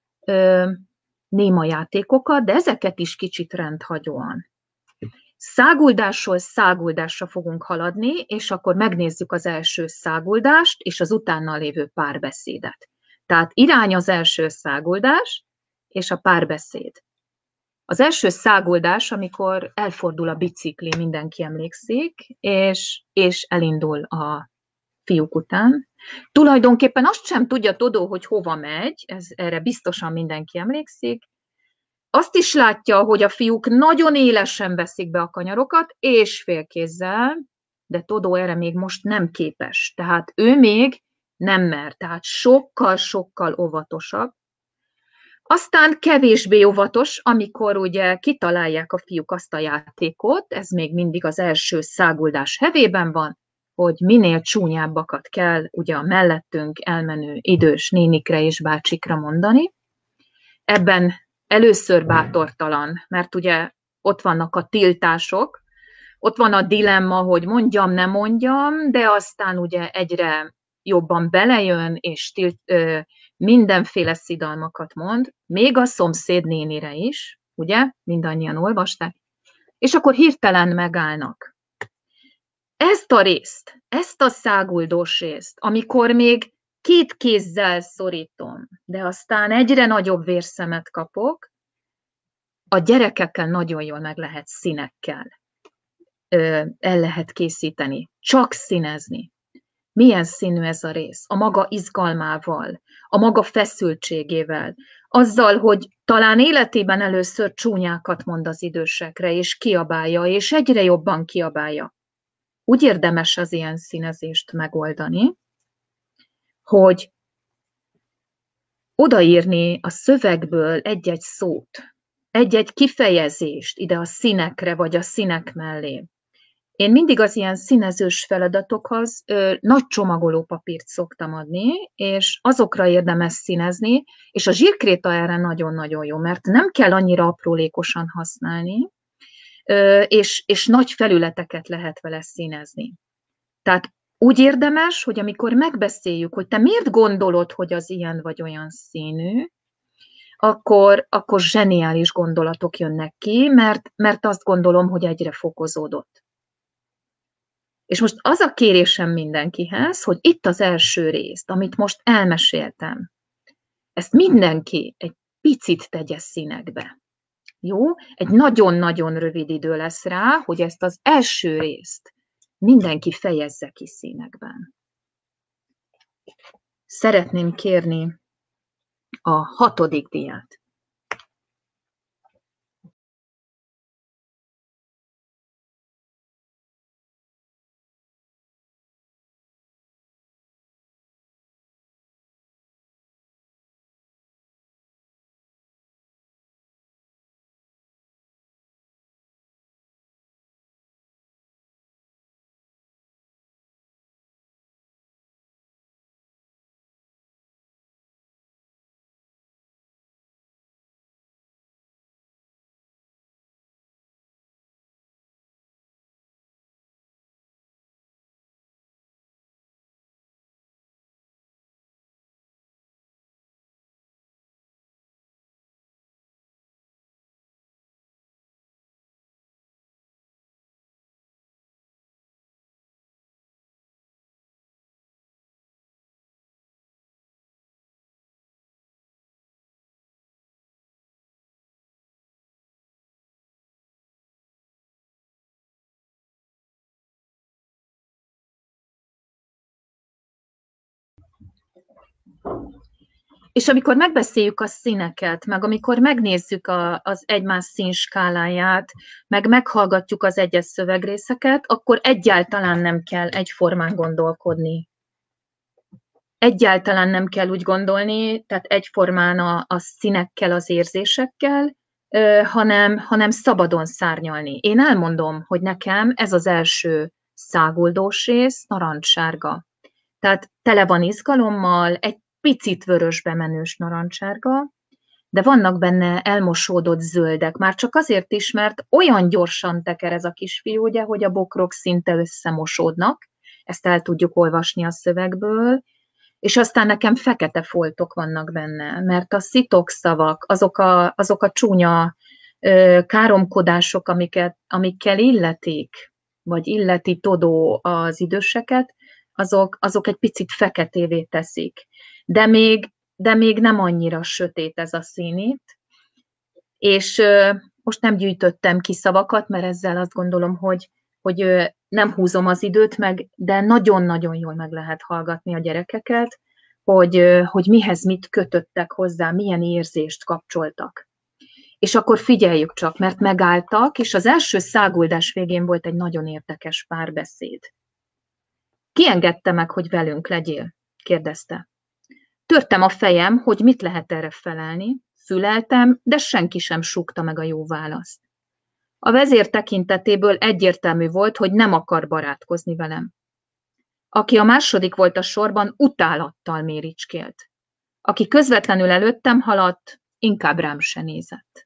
néma játékokat, de ezeket is kicsit rendhagyóan. Száguldásról száguldásra fogunk haladni, és akkor megnézzük az első száguldást, és az utána lévő párbeszédet. Tehát irány az első száguldás, és a párbeszéd. Az első száguldás, amikor elfordul a bicikli, mindenki emlékszik, és elindul a fiúk után. Tulajdonképpen azt sem tudja Todó, hogy hova megy, erre biztosan mindenki emlékszik. Azt is látja, hogy a fiúk nagyon élesen veszik be a kanyarokat, és félkézzel, de Todó erre még most nem képes. Tehát ő még nem mer, tehát sokkal-sokkal óvatosabb. Aztán kevésbé óvatos, amikor ugye kitalálják a fiúk azt a játékot, ez még mindig az első száguldás hevében van, hogy minél csúnyábbakat kell ugye a mellettünk elmenő idős nénikre és bácsikra mondani. Ebben először bátortalan, mert ugye ott vannak a tiltások, ott van a dilemma, hogy mondjam, nem mondjam, de aztán ugye egyre jobban belejön, és mindenféle szidalmakat mond, még a szomszéd nénire is, ugye, mindannyian olvasták, és akkor hirtelen megállnak. Ezt a részt, ezt a száguldós részt, amikor még két kézzel szorítom, de aztán egyre nagyobb vérszemet kapok, a gyerekekkel nagyon jól meg lehet színekkel el lehet készíteni, csak színezni. Milyen színű ez a rész? A maga izgalmával, a maga feszültségével, azzal, hogy talán életében először csúnyákat mond az idősekre, és kiabálja, és egyre jobban kiabálja. Úgy érdemes az ilyen színezést megoldani, hogy odaírni a szövegből egy-egy szót, egy-egy kifejezést ide a színekre, vagy a színek mellé. Én mindig az ilyen színezős feladatokhoz nagy csomagolópapírt szoktam adni, és azokra érdemes színezni, és a zsírkréta erre nagyon-nagyon jó, mert nem kell annyira aprólékosan használni, és nagy felületeket lehet vele színezni. Tehát úgy érdemes, hogy amikor megbeszéljük, hogy te miért gondolod, hogy az ilyen vagy olyan színű, akkor zseniális gondolatok jönnek ki, mert azt gondolom, hogy egyre fokozódott. És most az a kérésem mindenkihez, hogy itt az első részt, amit most elmeséltem, ezt mindenki egy picit tegye színekbe. Jó? Egy nagyon-nagyon rövid idő lesz rá, hogy ezt az első részt mindenki fejezze ki színekben. Szeretném kérni a 6. díját. És amikor megbeszéljük a színeket, meg amikor megnézzük az egymás színskáláját, meg meghallgatjuk az egyes szövegrészeket, akkor egyáltalán nem kell egyformán gondolkodni. Egyáltalán nem kell úgy gondolni, tehát egyformán a színekkel, az érzésekkel, hanem szabadon szárnyalni. Én elmondom, hogy nekem ez az első száguldós rész narancssárga. Tehát tele van izgalommal, egy picit vörösbe menős narancssárga, de vannak benne elmosódott zöldek, már csak azért is, mert olyan gyorsan teker ez a kisfiú, ugye, hogy a bokrok szinte összemosódnak, ezt el tudjuk olvasni a szövegből, és aztán nekem fekete foltok vannak benne, mert a szitokszavak, azok a csúnya káromkodások, amikkel illetik, vagy illeti Todó az időseket, azok egy picit feketévé teszik. De még nem annyira sötét ez a színit, és most nem gyűjtöttem ki szavakat, mert ezzel azt gondolom, hogy nem húzom az időt meg, de nagyon-nagyon jól meg lehet hallgatni a gyerekeket, hogy mihez mit kötöttek hozzá, milyen érzést kapcsoltak. És akkor figyeljük csak, mert megálltak, és az első száguldás végén volt egy nagyon érdekes párbeszéd. Ki engedte meg, hogy velünk legyél? Kérdezte. Törtem a fejem, hogy mit lehet erre felelni, füleltem, de senki sem súgta meg a jó választ. A vezér tekintetéből egyértelmű volt, hogy nem akar barátkozni velem. Aki a második volt a sorban, utálattal méricskélt. Aki közvetlenül előttem haladt, inkább rám se nézett.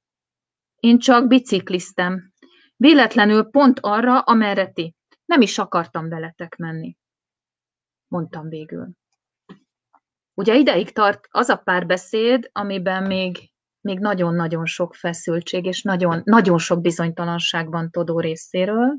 Én csak bicikliztem. Véletlenül pont arra, amerre ti. Nem is akartam veletek menni. Mondtam végül. Ugye ideig tart az a párbeszéd, amiben még nagyon-nagyon sok feszültség és nagyon sok bizonytalanság van Todó részéről,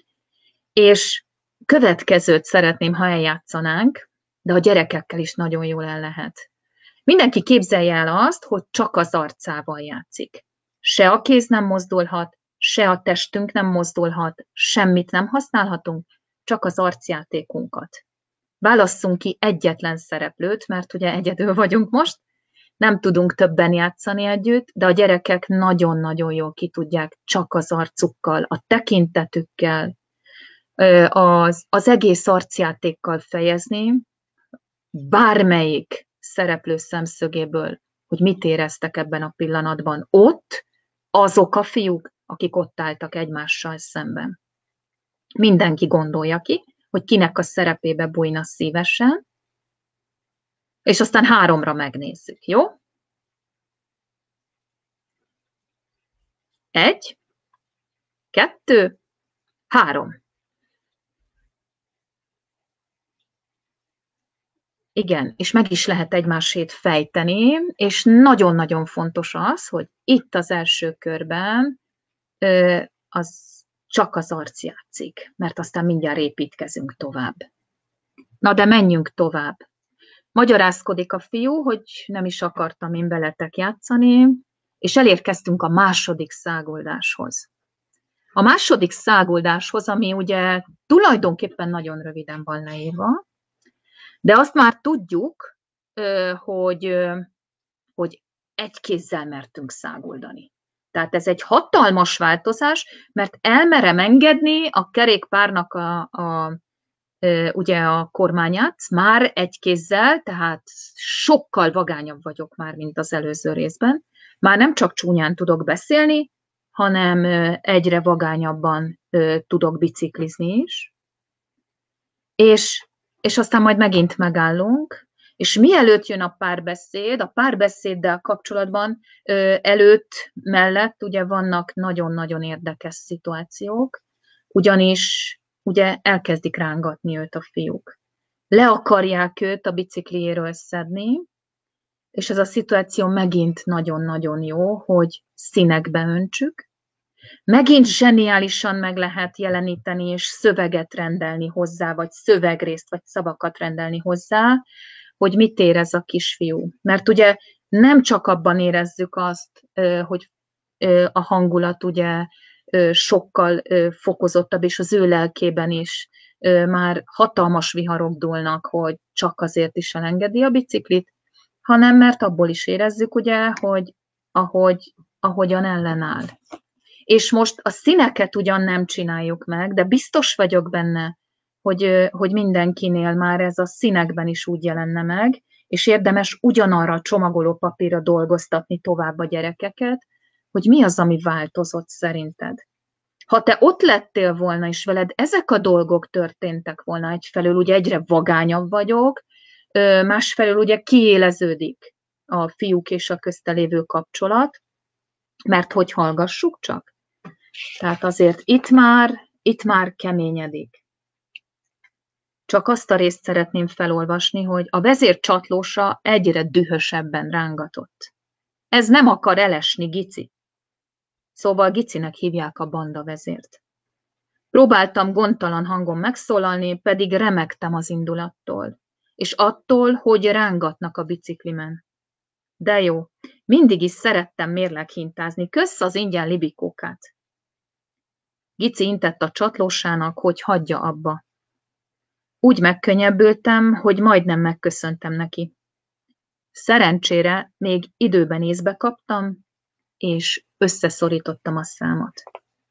és következőt szeretném, ha eljátszanánk, de a gyerekekkel is nagyon jól el lehet. Mindenki képzelje el azt, hogy csak az arcával játszik. Se a kéz nem mozdulhat, se a testünk nem mozdulhat, semmit nem használhatunk, csak az arcjátékunkat. Válasszunk ki egyetlen szereplőt, mert ugye egyedül vagyunk most, nem tudunk többen játszani együtt, de a gyerekek nagyon-nagyon jól ki tudják csak az arcukkal, a tekintetükkel, az egész arcjátékkal fejezni, bármelyik szereplő szemszögéből, hogy mit éreztek ebben a pillanatban ott, azok a fiúk, akik ott álltak egymással szemben. Mindenki gondolja ki, hogy kinek a szerepébe bújna szívesen, és aztán 3-ra megnézzük, jó? 1, 2, 3. Igen, és meg is lehet egymásét fejteni, és nagyon-nagyon fontos az, hogy itt az első körben az csak az arc játszik, mert aztán mindjárt építkezünk tovább. Na de menjünk tovább. Magyarázkodik a fiú, hogy nem is akartam én veletek játszani, és elérkeztünk a második száguldáshoz. A második száguldáshoz, ami ugye tulajdonképpen nagyon röviden van leírva, de azt már tudjuk, hogy egy kézzel mertünk száguldani. Tehát ez egy hatalmas változás, mert elmerem engedni a kerékpárnak ugye a kormányát már egy kézzel, tehát sokkal vagányabb vagyok már, mint az előző részben. Már nem csak csúnyán tudok beszélni, hanem egyre vagányabban tudok biciklizni is. És aztán majd megint megállunk, és mielőtt jön a párbeszéddel kapcsolatban mellett ugye vannak nagyon-nagyon érdekes szituációk, ugyanis ugye elkezdik rángatni őt a fiúk. Le akarják őt a bicikliéről szedni, és ez a szituáció megint nagyon-nagyon jó, hogy színekbe öntsük. Megint zseniálisan meg lehet jeleníteni, és szöveget rendelni hozzá, vagy szövegrészt, vagy szavakat rendelni hozzá, hogy mit érez a kisfiú. Mert ugye nem csak abban érezzük azt, hogy a hangulat ugye sokkal fokozottabb, és az ő lelkében is már hatalmas viharok dúlnak, hogy csak azért is elengedi a biciklit, hanem mert abból is érezzük, ugye, hogy ahogyan ellenáll. És most a színeket ugyan nem csináljuk meg, de biztos vagyok benne, hogy mindenkinél már ez a színekben is úgy jelenne meg, és érdemes ugyanarra a csomagolópapírra dolgoztatni tovább a gyerekeket, hogy mi az, ami változott szerinted. Ha te ott lettél volna, és veled ezek a dolgok történtek volna, egyfelől ugye egyre vagányabb vagyok, másfelől ugye kiéleződik a fiúk és a közte lévő kapcsolat, mert hogy hallgassuk csak? Tehát azért itt már keményedik. Csak azt a részt szeretném felolvasni, hogy a vezér csatlósa egyre dühösebben rángatott. Ez nem akar elesni, Gici. Szóval Gicinek hívják a banda vezért. Próbáltam gondtalan hangon megszólalni, pedig remegtem az indulattól, és attól, hogy rángatnak a biciklimen. De jó, mindig is szerettem mérleghintázni, kösz az ingyen libikókát. Gici intett a csatlósának, hogy hagyja abba. Úgy megkönnyebbültem, hogy majdnem megköszöntem neki. Szerencsére még időben észbe kaptam, és összeszorítottam a számat.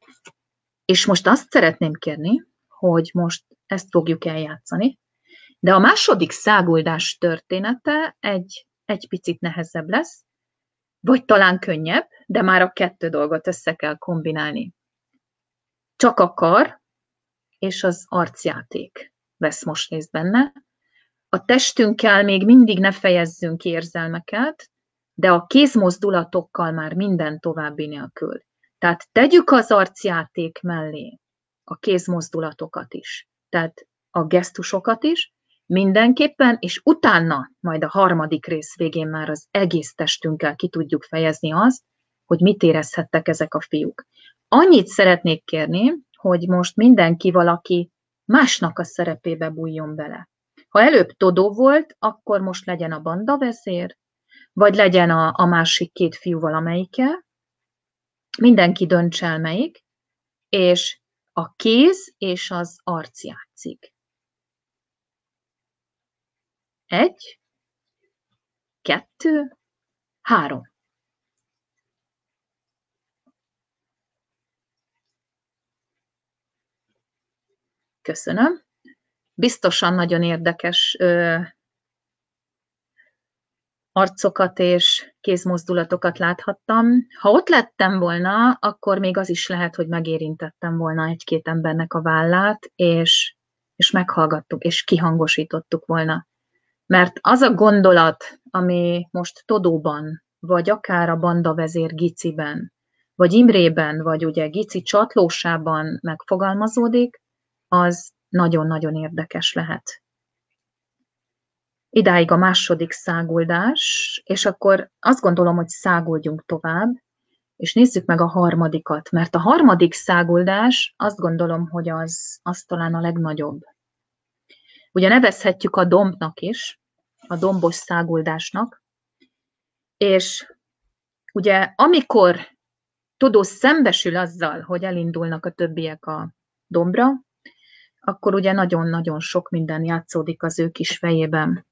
És most azt szeretném kérni, hogy most ezt fogjuk eljátszani, de a második száguldás története egy picit nehezebb lesz, vagy talán könnyebb, de már a kettő dolgot össze kell kombinálni. Csak a kar és az arcjáték vesz most részt benne. A testünkkel még mindig ne fejezzünk ki érzelmeket, de a kézmozdulatokkal már minden további nélkül. Tehát tegyük az arcjáték mellé a kézmozdulatokat is, tehát a gesztusokat is, mindenképpen, és utána, majd a harmadik rész végén már az egész testünkkel ki tudjuk fejezni azt, hogy mit érezhettek ezek a fiúk. Annyit szeretnék kérni, hogy most mindenki valaki másnak a szerepébe bújjon bele. Ha előbb Todó volt, akkor most legyen a bandavezér, vagy legyen a másik két fiú valamelyike, mindenki dönts el melyik, és a kéz és az arc játszik. 1, 2, 3. Köszönöm. Biztosan nagyon érdekes arcokat és kézmozdulatokat láthattam. Ha ott lettem volna, akkor még az is lehet, hogy megérintettem volna egy-két embernek a vállát, és meghallgattuk, és kihangosítottuk volna. Mert az a gondolat, ami most Todóban, vagy akár a bandavezér Giciben, vagy Imrében, vagy ugye Gici csatlósában megfogalmazódik, az nagyon-nagyon érdekes lehet. Idáig a második száguldás, és akkor azt gondolom, hogy száguldjunk tovább, és nézzük meg a harmadikat, mert a harmadik száguldás azt gondolom, hogy az talán a legnagyobb. Ugye nevezhetjük a dombnak is, a dombos száguldásnak, és ugye amikor Todó szembesül azzal, hogy elindulnak a többiek a dombra, akkor ugye nagyon-nagyon sok minden játszódik az ő kis fejében.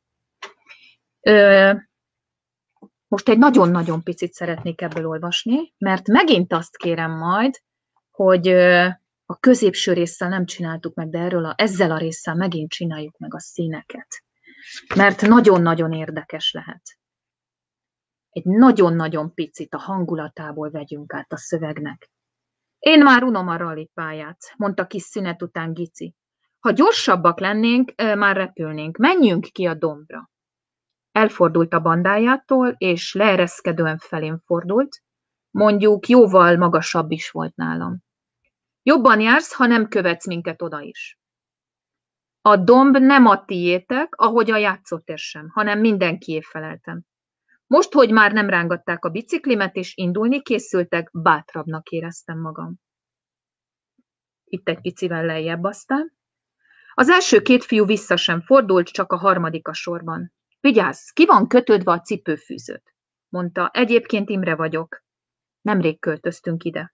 Most egy nagyon-nagyon picit szeretnék ebből olvasni, mert megint azt kérem majd, hogy a középső résszel nem csináltuk meg, de ezzel a résszel megint csináljuk meg a színeket. Mert nagyon-nagyon érdekes lehet. Egy nagyon-nagyon picit a hangulatából vegyünk át a szövegnek. Én már unom a rallipályát, mondta kis szünet után Gici. Ha gyorsabbak lennénk, már repülnénk. Menjünk ki a dombra. Elfordult a bandájától, és leereszkedően felém fordult, mondjuk jóval magasabb is volt nálam. Jobban jársz, ha nem követsz minket oda is. A domb nem a tiétek, ahogy a játszótér sem, hanem mindenkié feleltem. Most, hogy már nem rángatták a biciklimet, és indulni készültek, bátrabbnak éreztem magam. Itt egy picivel lejjebb aztán. Az első két fiú vissza sem fordult, csak a harmadik a sorban. Vigyázz, ki van kötődve a cipőfűzőt, mondta. Egyébként Imre vagyok. Nemrég költöztünk ide.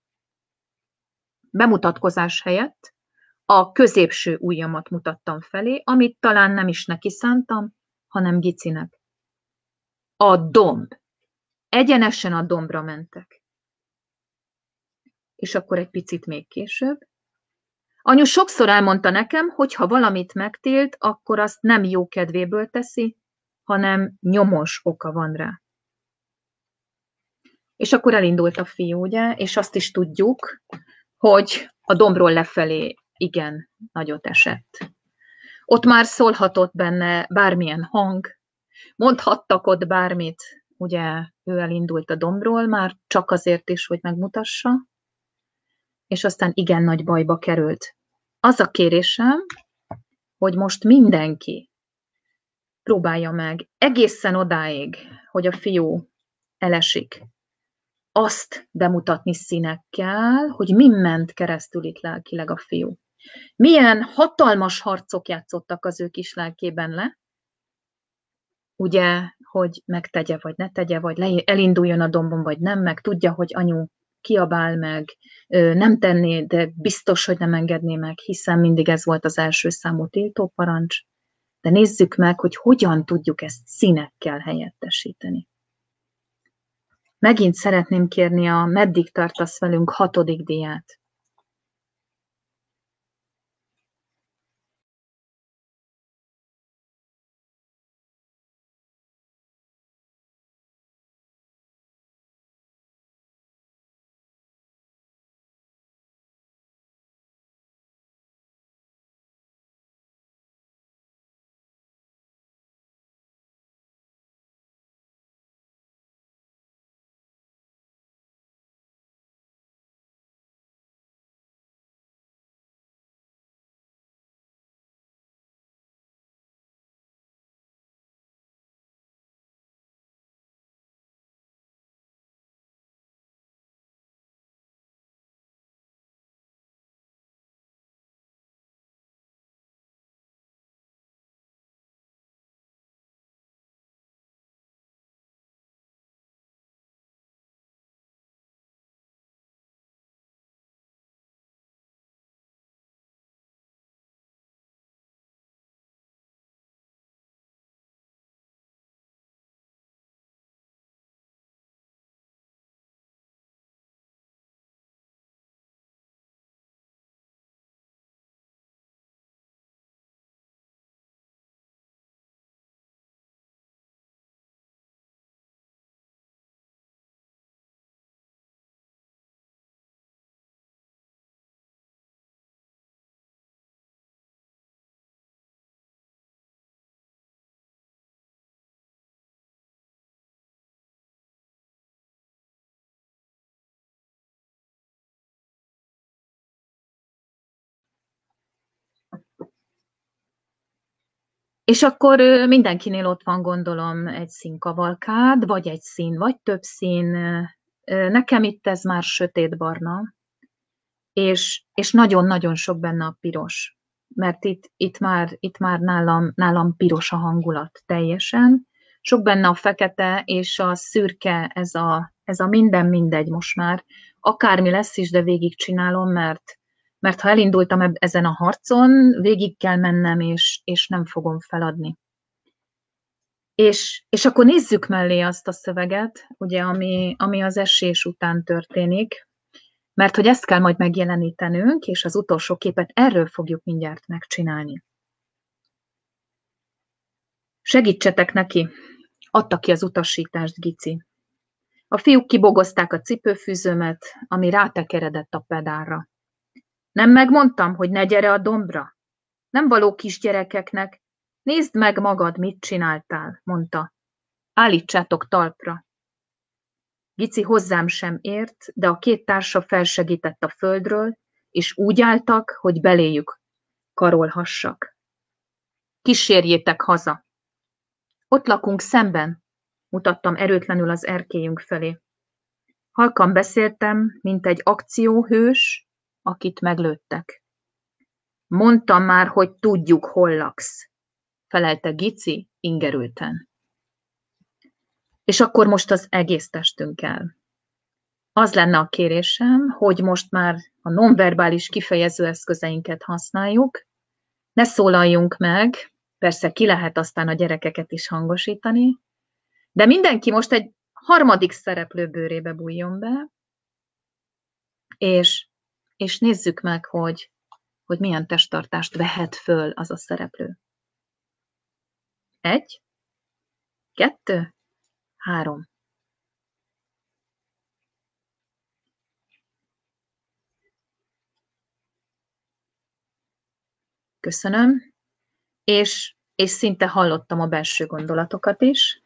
Bemutatkozás helyett a középső ujjamat mutattam felé, amit talán nem is neki szántam, hanem Gicinek. A domb. Egyenesen a dombra mentek. És akkor egy picit még később. Anyu sokszor elmondta nekem, hogy ha valamit megtilt, akkor azt nem jó kedvéből teszi, hanem nyomos oka van rá. És akkor elindult a fiú, ugye, és azt is tudjuk, hogy a dombról lefelé igen nagyot esett. Ott már szólhatott benne bármilyen hang, mondhattak ott bármit, ugye ő elindult a dombról, már csak azért is, hogy megmutassa, és aztán igen nagy bajba került. Az a kérésem, hogy most mindenki próbálja meg egészen odáig, hogy a fiú elesik, azt bemutatni színekkel, hogy mi ment keresztül itt lelkileg a fiú. Milyen hatalmas harcok játszottak az ő kis lelkében le, ugye, hogy megtegye, vagy ne tegye, vagy elinduljon a dombon, vagy nem, meg tudja, hogy anyu kiabál meg, nem tenné, de biztos, hogy nem engedné meg, hiszen mindig ez volt az első számú tiltóparancs. De nézzük meg, hogy hogyan tudjuk ezt színekkel helyettesíteni. Megint szeretném kérni a Meddig tartasz velünk 6. díját. És akkor mindenkinél ott van, gondolom, egy színkavalkád, vagy egy szín, vagy több szín. Nekem itt ez már sötétbarna, és nagyon-nagyon sok benne a piros, mert itt már nálam piros a hangulat teljesen. Sok benne a fekete és a szürke, ez a minden mindegy most már. Akármi lesz is, de végigcsinálom, mert ha elindultam ezen a harcon, végig kell mennem, és nem fogom feladni. És akkor nézzük mellé azt a szöveget, ugye, ami az esés után történik, mert hogy ezt kell majd megjelenítenünk, és az utolsó képet erről fogjuk mindjárt megcsinálni. Segítsetek neki, adta ki az utasítást Gici. A fiúk kibogozták a cipőfűzőmet, ami rátekeredett a pedálra. Nem megmondtam, hogy ne gyere a dombra? Nem való kisgyerekeknek. Nézd meg magad, mit csináltál, mondta. Állítsátok talpra. Gici hozzám sem ért, de a két társa felsegített a földről, és úgy álltak, hogy beléjük karolhassak. Kísérjétek haza. Ott lakunk szemben, mutattam erőtlenül az erkélyünk felé. Halkan beszéltem, mint egy akcióhős, akit meglőttek. Mondtam már, hogy tudjuk, hol laksz, felelte Gici ingerülten. És akkor most az egész testünkkel. Az lenne a kérésem, hogy most már a nonverbális kifejező eszközeinket használjuk, ne szólaljunk meg, persze ki lehet aztán a gyerekeket is hangosítani, De mindenki most egy harmadik szereplő bőrébe bújjon be, és nézzük meg, hogy milyen testtartást vehet föl az a szereplő. 1, 2, 3. Köszönöm, és szinte hallottam a belső gondolatokat is.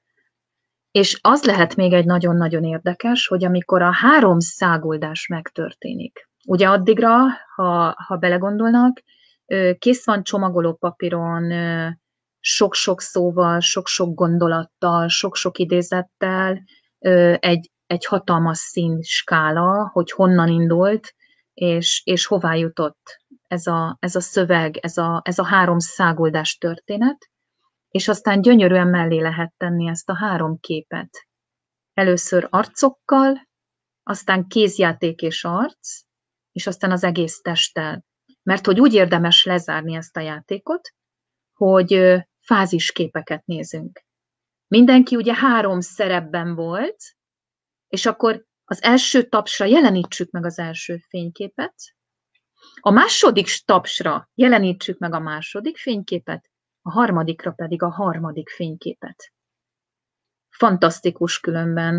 És az lehet még egy nagyon-nagyon érdekes, hogy amikor a 3 száguldás megtörténik, ugye addigra, ha belegondolnak, kész van csomagoló papíron, sok-sok szóval, sok-sok gondolattal, sok-sok idézettel, egy hatalmas színskála, hogy honnan indult, és hová jutott ez a szöveg, ez a 3 száguldás történet, és aztán gyönyörűen mellé lehet tenni ezt a 3 képet. Először arcokkal, aztán kézjáték és arc, és aztán az egész testtel. Mert hogy úgy érdemes lezárni ezt a játékot, hogy fázisképeket nézünk. Mindenki ugye 3 szerepben volt, és akkor az első tapsra jelenítsük meg az első fényképet, a második tapsra jelenítsük meg a második fényképet, a harmadikra pedig a harmadik fényképet. Fantasztikus különben,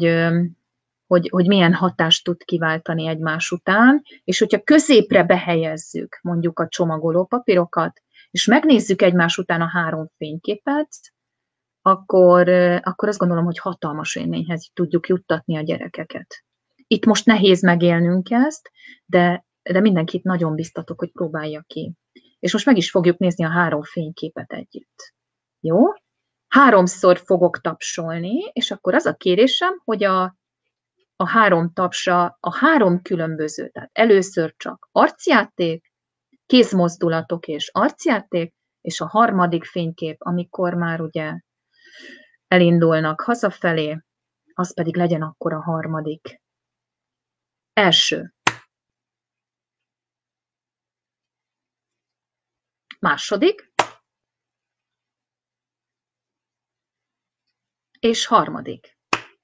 hogy milyen hatást tud kiváltani egymás után, és hogyha középre behelyezzük mondjuk a csomagoló papírokat, és megnézzük egymás után a 3 fényképet, akkor azt gondolom, hogy hatalmas élményhez tudjuk juttatni a gyerekeket. Itt most nehéz megélnünk ezt, de mindenkit nagyon biztatok, hogy próbálja ki. És most meg is fogjuk nézni a 3 fényképet együtt. Jó? 3-szor fogok tapsolni, és akkor az a kérésem, hogy a 3 tapsra a 3 különböző, tehát először csak arcjáték, kézmozdulatok és arcjáték, és a harmadik fénykép, amikor már ugye elindulnak hazafelé, az pedig legyen akkor a harmadik. Első. Második. És harmadik.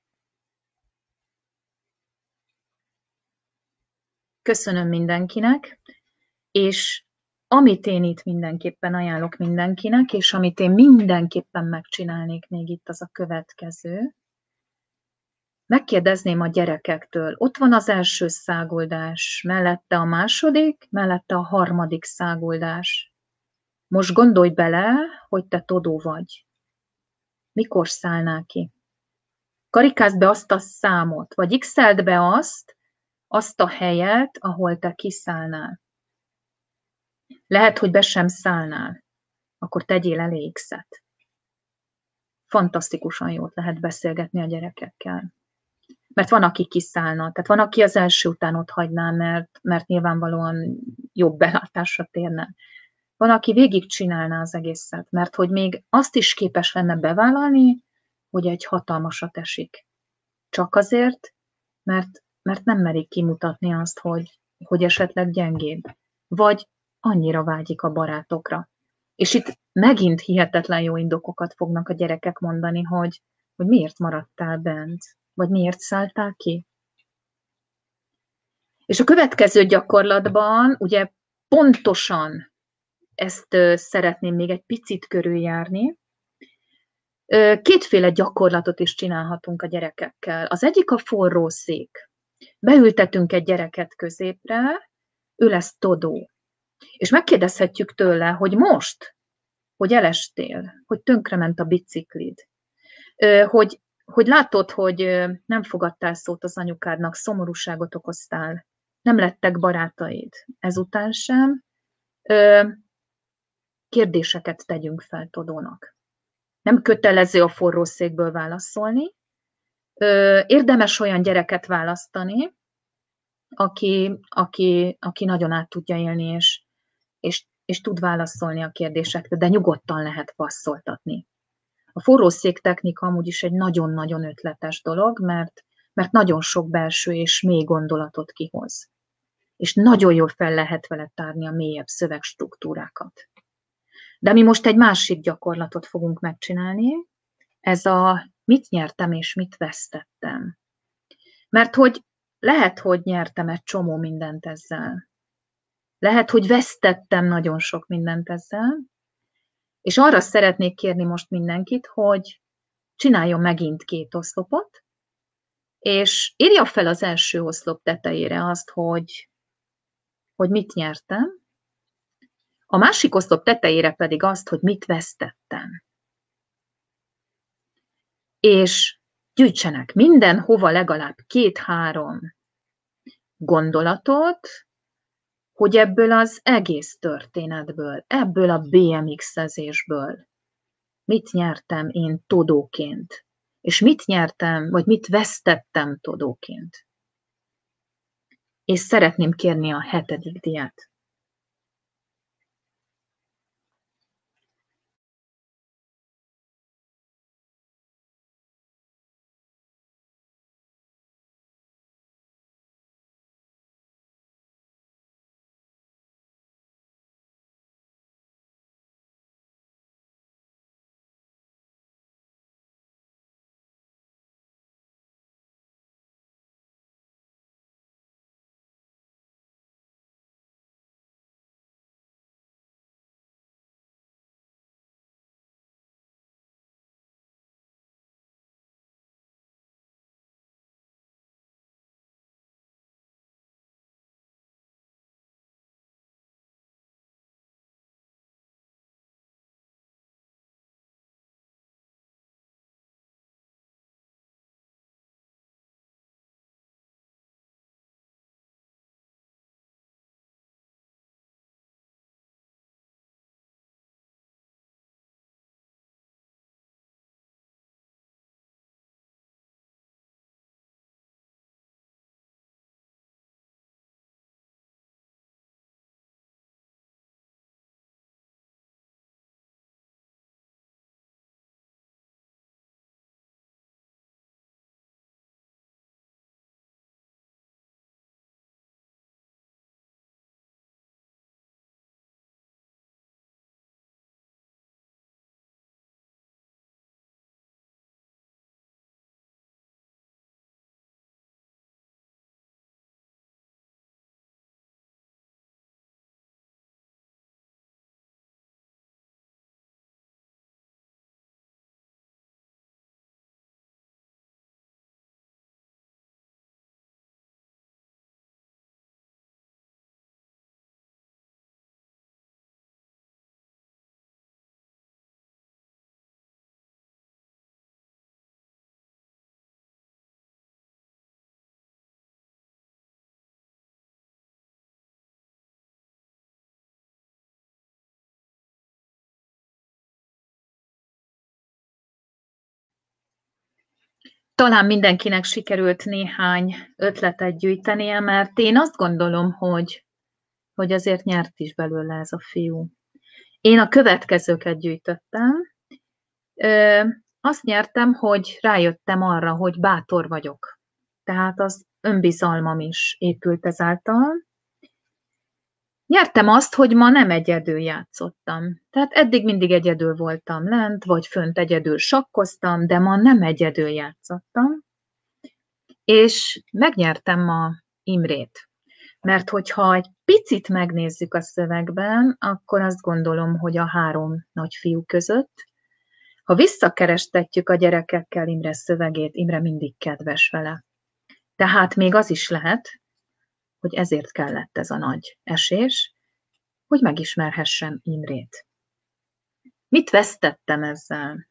Köszönöm mindenkinek, és amit én itt mindenképpen ajánlok mindenkinek, és amit én mindenképpen megcsinálnék még itt, az a következő. Megkérdezném a gyerekektől, ott van az első száguldás, mellette a második, mellette a harmadik száguldás. Most gondolj bele, hogy te Todó vagy. Mikor szállnál ki? Karikázd be azt a számot, vagy x-eld be azt a helyet, ahol te kiszállnál. Lehet, hogy be sem szállnál, akkor tegyél elé X-et. Fantasztikusan jót lehet beszélgetni a gyerekekkel. Mert van, aki kiszállna, tehát van, aki az első után ott hagyná, mert nyilvánvalóan jobb belátásra térne. Van, aki végigcsinálná az egészet, mert hogy még azt is képes lenne bevállalni, hogy egy hatalmasat esik. Csak azért, mert nem merik kimutatni azt, hogy esetleg gyengébb. Vagy annyira vágyik a barátokra. És itt megint hihetetlen jó indokokat fognak a gyerekek mondani, hogy miért maradtál bent, vagy miért szálltál ki. És a következő gyakorlatban ugye pontosan ezt szeretném még egy picit körüljárni. 2 féle gyakorlatot is csinálhatunk a gyerekekkel. Az egyik a forró szék. Beültetünk egy gyereket középre, ő lesz Todó. És megkérdezhetjük tőle, hogy most, hogy elestél, hogy tönkrement a biciklid, hogy látod, hogy nem fogadtál szót az anyukádnak, szomorúságot okoztál, nem lettek barátaid, ezután sem. Kérdéseket tegyünk fel Todónak. Nem kötelező a forrószékből válaszolni. Érdemes olyan gyereket választani, aki nagyon át tudja élni, és tud válaszolni a kérdésekre, de nyugodtan lehet passzoltatni. A forrószék technika amúgy is egy nagyon-nagyon ötletes dolog, mert nagyon sok belső és mély gondolatot kihoz. És nagyon jól fel lehet vele tárni a mélyebb szövegstruktúrákat. De mi most egy másik gyakorlatot fogunk megcsinálni, ez a mit nyertem és mit vesztettem. Mert hogy lehet, hogy nyertem egy csomó mindent ezzel. Lehet, hogy vesztettem nagyon sok mindent ezzel, és arra szeretnék kérni most mindenkit, hogy csináljon megint 2 oszlopot, és írja fel az első oszlop tetejére azt, hogy mit nyertem, a másik oszlop tetejére pedig azt, hogy mit vesztettem. És gyűjtsenek mindenhova legalább 2-3 gondolatot, hogy ebből az egész történetből, ebből a BMX-ezésből mit nyertem én todóként, és mit nyertem, vagy mit vesztettem todóként. És szeretném kérni a 7. diát. Talán mindenkinek sikerült néhány ötletet gyűjtenie, mert én azt gondolom, hogy azért nyert is belőle ez a fiú. Én a következőket gyűjtöttem. Azt nyertem, hogy rájöttem arra, hogy bátor vagyok. Tehát az önbizalmam is épült ezáltal. Nyertem azt, hogy ma nem egyedül játszottam. Tehát eddig mindig egyedül voltam lent, vagy fönt egyedül sakkoztam, de ma nem egyedül játszottam. És megnyertem ma Imrét. Mert hogyha egy picit megnézzük a szövegben, akkor azt gondolom, hogy a 3 nagyfiú között, ha visszakerestetjük a gyerekekkel Imre szövegét, Imre mindig kedves vele. Tehát még az is lehet, hogy ezért kellett ez a nagy esés, hogy megismerhessem Imrét. Mit vesztettem ezzel?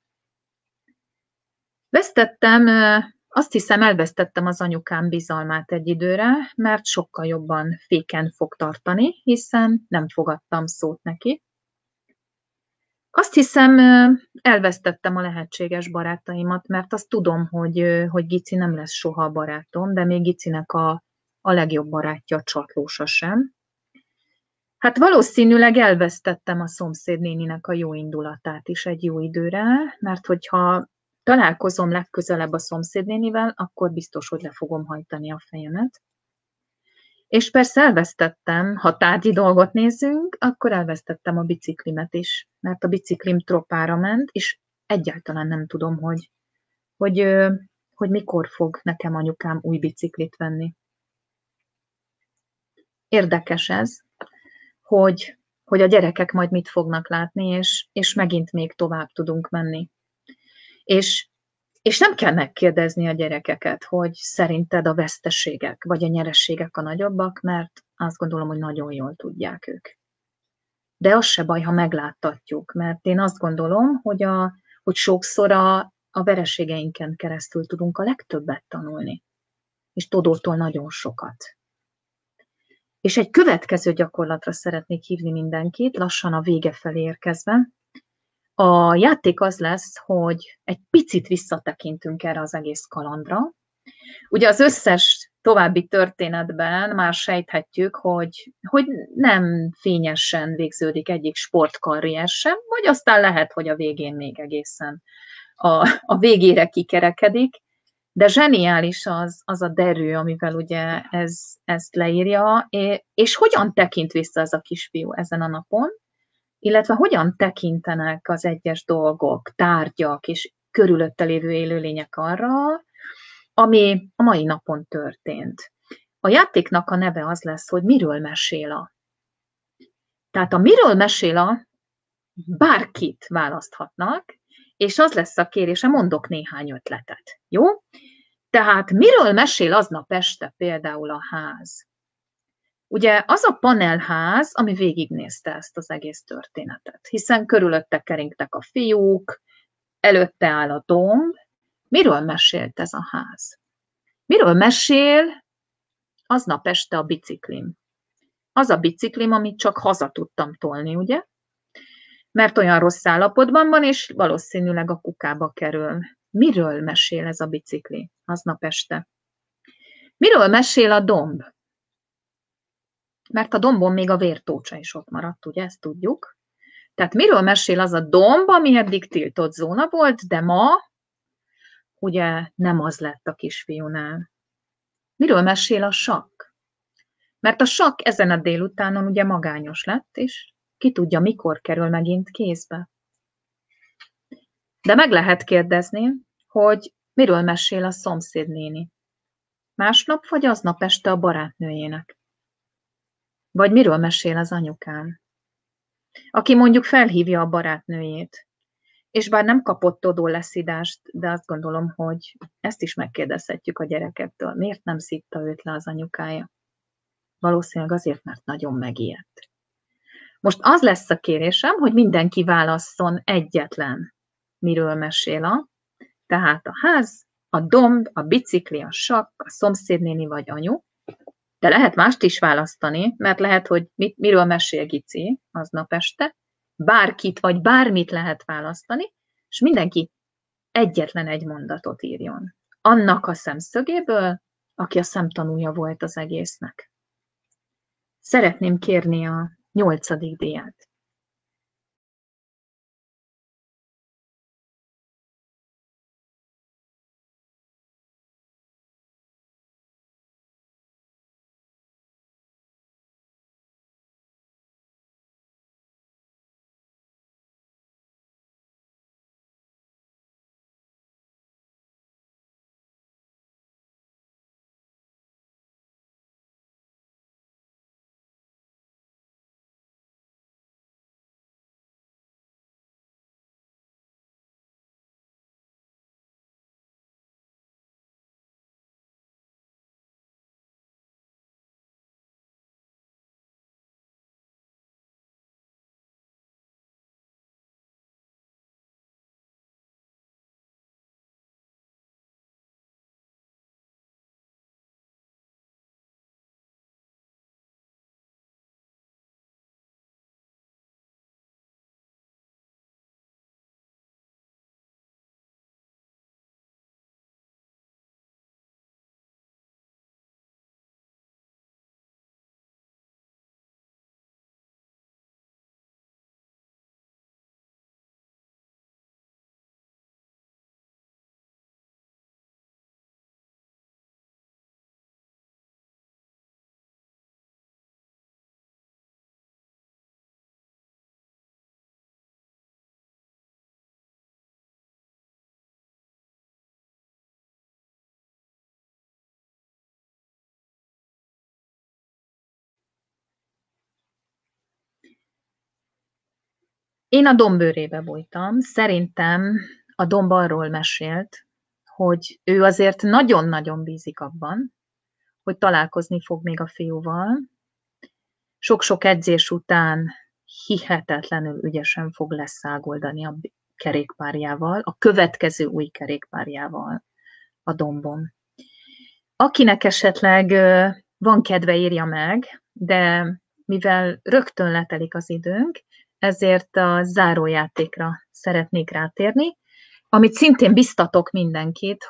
Azt hiszem, elvesztettem az anyukám bizalmát egy időre, mert sokkal jobban féken fog tartani, hiszen nem fogadtam szót neki. Azt hiszem, elvesztettem a lehetséges barátaimat, mert azt tudom, hogy Gici nem lesz soha a barátom, de még Gicinek a legjobb barátja a Csatlósa sem. Hát valószínűleg elvesztettem a szomszédnéninek a jó indulatát is egy jó időre, mert hogyha találkozom legközelebb a szomszédnénivel, akkor biztos, hogy le fogom hajtani a fejemet. És persze elvesztettem, ha tárgyi dolgot nézzünk, akkor elvesztettem a biciklimet is, mert a biciklim tropára ment, és egyáltalán nem tudom, hogy, hogy mikor fog nekem anyukám új biciklit venni. Érdekes ez, hogy a gyerekek majd mit fognak látni, és megint még tovább tudunk menni. És nem kell megkérdezni a gyerekeket, hogy szerinted a veszteségek vagy a nyereségek a nagyobbak, mert azt gondolom, hogy nagyon jól tudják ők. De az se baj, ha megláttatjuk, mert én azt gondolom, hogy sokszor a vereségeinken keresztül tudunk a legtöbbet tanulni. És Todótól nagyon sokat. És egy következő gyakorlatra szeretnék hívni mindenkit, lassan a vége felé érkezve. A játék az lesz, hogy egy picit visszatekintünk erre az egész kalandra. Ugye az összes további történetben már sejthetjük, hogy nem fényesen végződik egyik sportkarrier sem, vagy aztán lehet, hogy a végén még egészen a végére kikerekedik, de zseniális az a derű, amivel ugye ezt leírja, és hogyan tekint vissza ez a kisfiú ezen a napon, illetve hogyan tekintenek az egyes dolgok, tárgyak és körülötte lévő élőlények arra, ami a mai napon történt. A játéknak a neve az lesz, hogy miről mesél a. Tehát a miről mesél a, bárkit választhatnak, és az lesz a kérése, mondok néhány ötletet. Jó? Tehát miről mesél aznap este például a ház? Ugye az a panelház, ami végignézte ezt az egész történetet, hiszen körülötte keringtek a fiúk, előtte áll a domb. Miről mesélt ez a ház? Miről mesél aznap este a biciklim? Az a biciklim, amit csak haza tudtam tolni, ugye? Mert olyan rossz állapotban van, és valószínűleg a kukába kerül. Miről mesél ez a bicikli aznap este? Miről mesél a domb? Mert a dombon még a vértócsa is ott maradt, ugye, ezt tudjuk. Tehát miről mesél az a domb, ami eddig tiltott zóna volt, de ma ugye nem az lett a kisfiúnál. Miről mesél a sakk? Mert a sakk ezen a délutánon ugye magányos lett, és ki tudja, mikor kerül megint kézbe. De meg lehet kérdezni, hogy miről mesél a szomszédnéni. Másnap vagy aznap este a barátnőjének. Vagy miről mesél az anyukám, aki mondjuk felhívja a barátnőjét, és bár nem kapott Todó leszidást, de azt gondolom, hogy ezt is megkérdezhetjük a gyerekektől. Miért nem szitta őt le az anyukája? Valószínűleg azért, mert nagyon megijedt. Most az lesz a kérésem, hogy mindenki válasszon egyetlen, miről mesél a, tehát a ház, a domb, a bicikli, a sakk, a szomszédnéni vagy anyu, de lehet mást is választani, mert lehet, hogy miről mesél Gici aznap este, bárkit vagy bármit lehet választani, és mindenki egyetlen egy mondatot írjon. Annak a szemszögéből, aki a szemtanúja volt az egésznek. Szeretném kérni a 8. díját. Én a Dombőrébe bújtam. Szerintem a Domb arról mesélt, hogy ő azért nagyon-nagyon bízik abban, hogy találkozni fog még a fiúval. Sok-sok edzés után hihetetlenül ügyesen fog leszágoldani a kerékpárjával, a következő új kerékpárjával a Dombon. Akinek esetleg van kedve, írja meg, de mivel rögtön letelik az időnk, ezért a zárójátékra szeretnék rátérni, amit szintén biztatok mindenkit,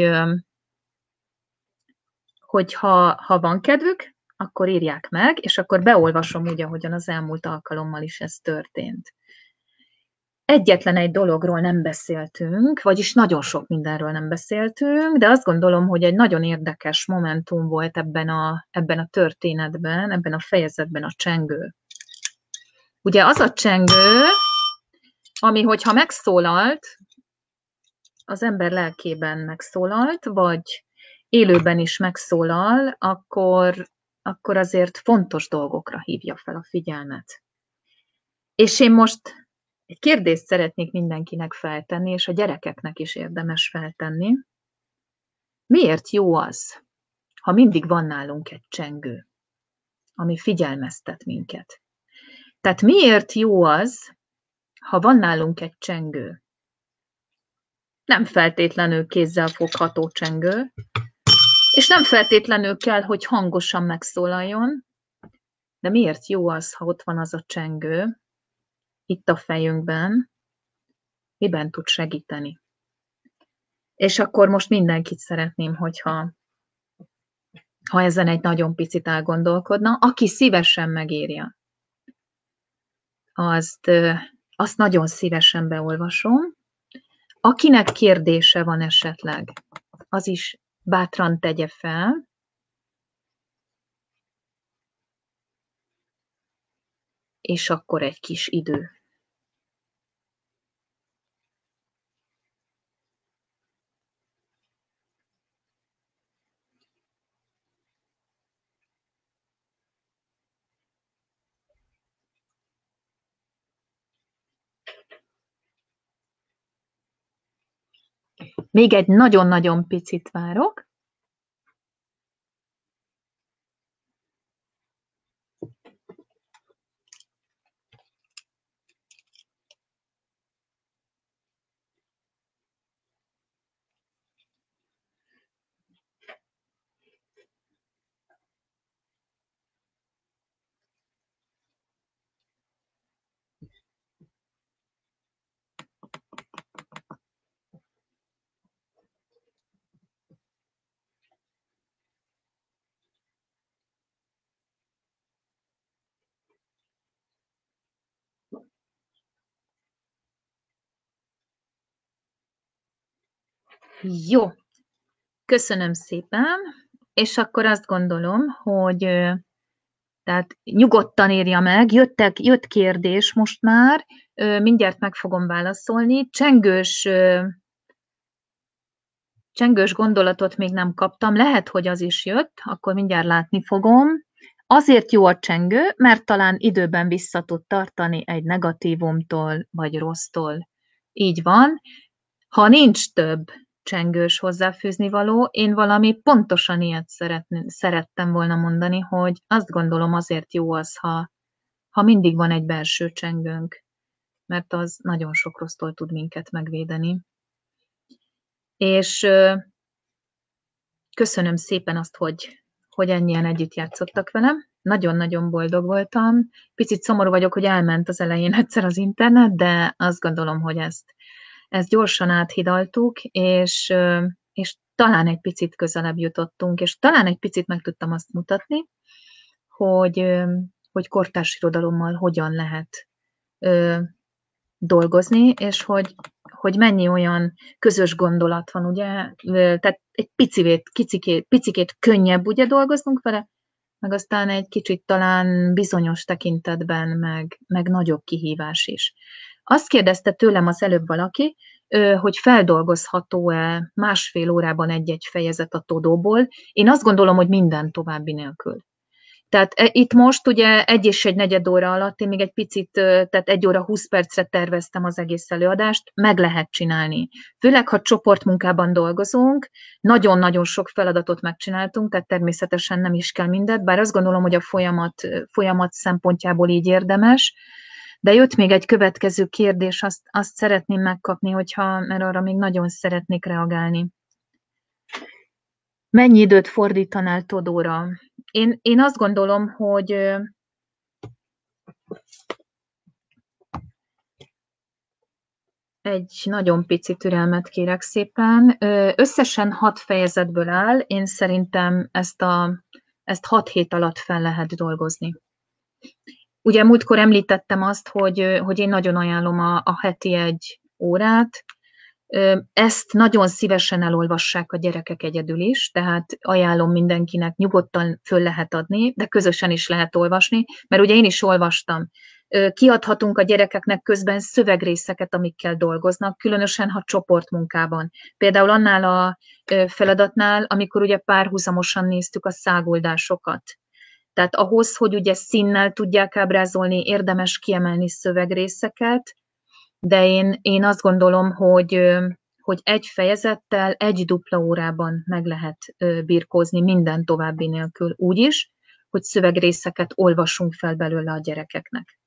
hogy ha van kedvük, akkor írják meg, és akkor beolvasom úgy, ahogyan az elmúlt alkalommal is ez történt. Egyetlen egy dologról nem beszéltünk, vagyis nagyon sok mindenről nem beszéltünk, de azt gondolom, hogy egy nagyon érdekes momentum volt ebben a történetben, ebben a fejezetben a csengő. Ugye az a csengő, ami hogyha megszólalt, az ember lelkében megszólalt, vagy élőben is megszólal, akkor azért fontos dolgokra hívja fel a figyelmet. És én most egy kérdést szeretnék mindenkinek feltenni, és a gyerekeknek is érdemes feltenni. Miért jó az, ha mindig van nálunk egy csengő, ami figyelmeztet minket? Tehát miért jó az, ha van nálunk egy csengő? Nem feltétlenül kézzel fogható csengő, és nem feltétlenül kell, hogy hangosan megszólaljon, de miért jó az, ha ott van az a csengő, itt a fejünkben, miben tud segíteni? És akkor most mindenkit szeretném, hogyha ezen egy nagyon picit elgondolkodna, aki szívesen megírja, azt nagyon szívesen beolvasom. Akinek kérdése van esetleg, az is bátran tegye fel. És akkor egy kis idő. Még egy nagyon-nagyon picit várok. Jó, köszönöm szépen, és akkor azt gondolom, hogy tehát nyugodtan írja meg, jött kérdés most már, mindjárt meg fogom válaszolni. Csengős gondolatot még nem kaptam, lehet, hogy az is jött, akkor mindjárt látni fogom. Azért jó a csengő, mert talán időben vissza tud tartani egy negatívumtól, vagy rossztól. Így van. Ha nincs több csengős hozzáfűzni való, én valami pontosan ilyet szerettem volna mondani, hogy azt gondolom azért jó az, ha mindig van egy belső csengőnk, mert az nagyon sok rossztól tud minket megvédeni. És köszönöm szépen azt, hogy ennyien együtt játszottak velem. Nagyon-nagyon boldog voltam. Picit szomorú vagyok, hogy elment az elején egyszer az internet, de azt gondolom, hogy ezt gyorsan áthidaltuk, és talán egy picit közelebb jutottunk, és talán egy picit meg tudtam azt mutatni, hogy kortárs irodalommal hogyan lehet dolgozni, és hogy mennyi olyan közös gondolat van, ugye, tehát egy picikét könnyebb ugye dolgoznunk vele, meg aztán egy kicsit talán bizonyos tekintetben, meg nagyobb kihívás is. Azt kérdezte tőlem az előbb valaki, hogy feldolgozható-e másfél órában egy-egy fejezet a Todóból. Én azt gondolom, hogy minden további nélkül. Tehát itt most ugye 1 és 1/4 óra alatt, én még egy picit, tehát 1 óra 20 percre terveztem az egész előadást, meg lehet csinálni. Főleg, ha csoportmunkában dolgozunk, nagyon-nagyon sok feladatot megcsináltunk, tehát természetesen nem is kell mindent, bár azt gondolom, hogy a folyamat szempontjából így érdemes. De jött még egy következő kérdés, azt szeretném megkapni, mert arra még nagyon szeretnék reagálni. Mennyi időt fordítanál Todóra? Én azt gondolom, hogy egy nagyon pici türelmet kérek szépen. Összesen 6 fejezetből áll, én szerintem ezt 6 hét alatt fel lehet dolgozni. Ugye múltkor említettem azt, hogy én nagyon ajánlom a heti 1 órát. Ezt nagyon szívesen elolvassák a gyerekek egyedül is, tehát ajánlom mindenkinek, nyugodtan föl lehet adni, de közösen is lehet olvasni, mert ugye én is olvastam. Kiadhatunk a gyerekeknek közben szövegrészeket, amikkel dolgoznak, különösen, ha csoportmunkában. Például annál a feladatnál, amikor ugye párhuzamosan néztük a szágoldásokat. Tehát ahhoz, hogy ugye színnel tudják ábrázolni, érdemes kiemelni szövegrészeket, de én azt gondolom, hogy egy fejezettel 1 dupla órában meg lehet birkózni minden további nélkül úgy is, hogy szövegrészeket olvassunk fel belőle a gyerekeknek.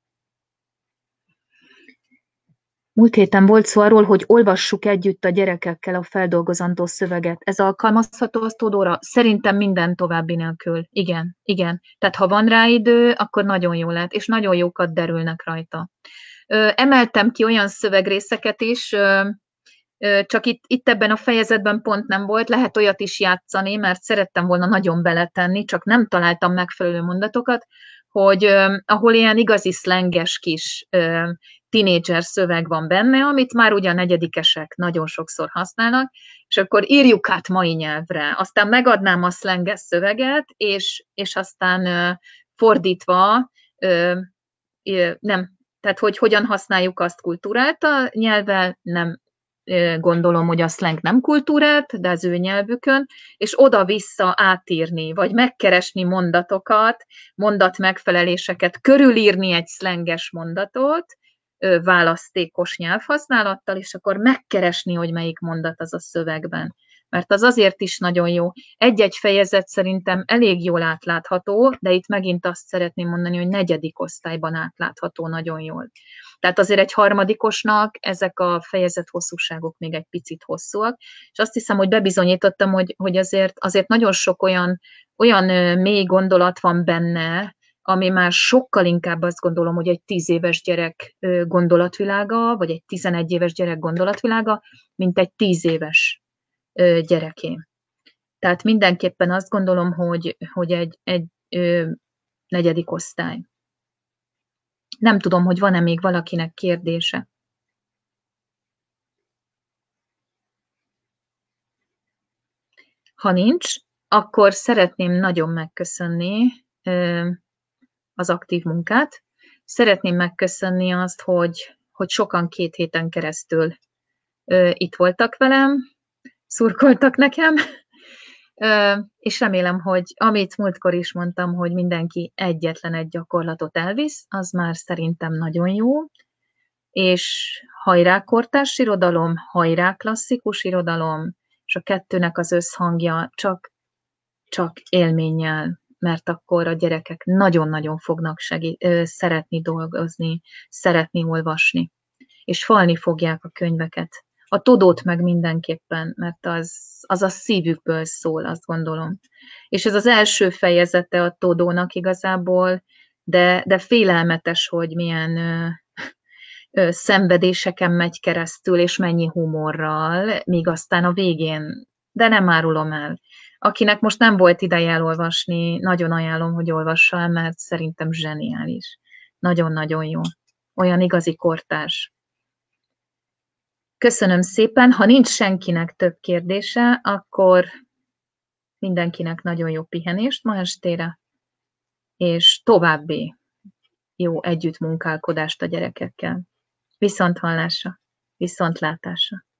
Múlt héten volt szó arról, hogy olvassuk együtt a gyerekekkel a feldolgozandó szöveget. Ez alkalmazható az Todóra? Szerintem minden további nélkül. Igen, igen. Tehát ha van rá idő, akkor nagyon jó lehet, és nagyon jókat derülnek rajta. Emeltem ki olyan szövegrészeket is, csak itt ebben a fejezetben pont nem volt, lehet olyat is játszani, mert szerettem volna nagyon beletenni, csak nem találtam megfelelő mondatokat, hogy ahol ilyen igazi szlenges kis tinédzser szöveg van benne, amit már ugye a negyedikesek nagyon sokszor használnak, és akkor írjuk át mai nyelvre. Aztán megadnám a szlenges szöveget, és aztán fordítva, nem, tehát hogy hogyan használjuk azt kultúráltan nyelvvel, nem gondolom, hogy a szleng nem kultúrált, de az ő nyelvükön, és oda-vissza átírni, vagy megkeresni mondatokat, mondatmegfeleléseket, körülírni egy szlenges mondatot, választékos nyelvhasználattal, és akkor megkeresni, hogy melyik mondat az a szövegben. Mert az azért is nagyon jó. Egy-egy fejezet szerintem elég jól átlátható, de itt megint azt szeretném mondani, hogy 4. osztályban átlátható nagyon jól. Tehát azért egy harmadikosnak ezek a fejezet hosszúságok még egy picit hosszúak, és azt hiszem, hogy bebizonyítottam, hogy azért nagyon sok olyan mély gondolat van benne, ami már sokkal inkább azt gondolom, hogy egy 10 éves gyerek gondolatvilága, vagy egy 11 éves gyerek gondolatvilága, mint egy 10 éves gyereké. Tehát mindenképpen azt gondolom, hogy egy 4. osztály. Nem tudom, hogy van-e még valakinek kérdése. Ha nincs, akkor szeretném nagyon megköszönni az aktív munkát. Szeretném megköszönni azt, hogy sokan 2 héten keresztül itt voltak velem, szurkoltak nekem, és remélem, hogy amit múltkor is mondtam, hogy mindenki egyetlen egy gyakorlatot elvisz, az már szerintem nagyon jó, és hajrá kortárs irodalom, hajrá klasszikus irodalom, és a kettőnek az összhangja csak élménnyel, mert akkor a gyerekek nagyon-nagyon fognak szeretni dolgozni, szeretni olvasni, és falni fogják a könyveket. A Todót meg mindenképpen, mert az a szívükből szól, azt gondolom. És ez az első fejezete a Todónak igazából, de félelmetes, hogy milyen szenvedéseken megy keresztül, és mennyi humorral, míg aztán a végén, de nem árulom el. Akinek most nem volt ideje elolvasni, nagyon ajánlom, hogy olvassa el, mert szerintem zseniális. Nagyon-nagyon jó. Olyan igazi kortárs. Köszönöm szépen. Ha nincs senkinek több kérdése, akkor mindenkinek nagyon jó pihenést ma estére, és további jó együttmunkálkodást a gyerekekkel. Viszonthallásra, viszontlátásra.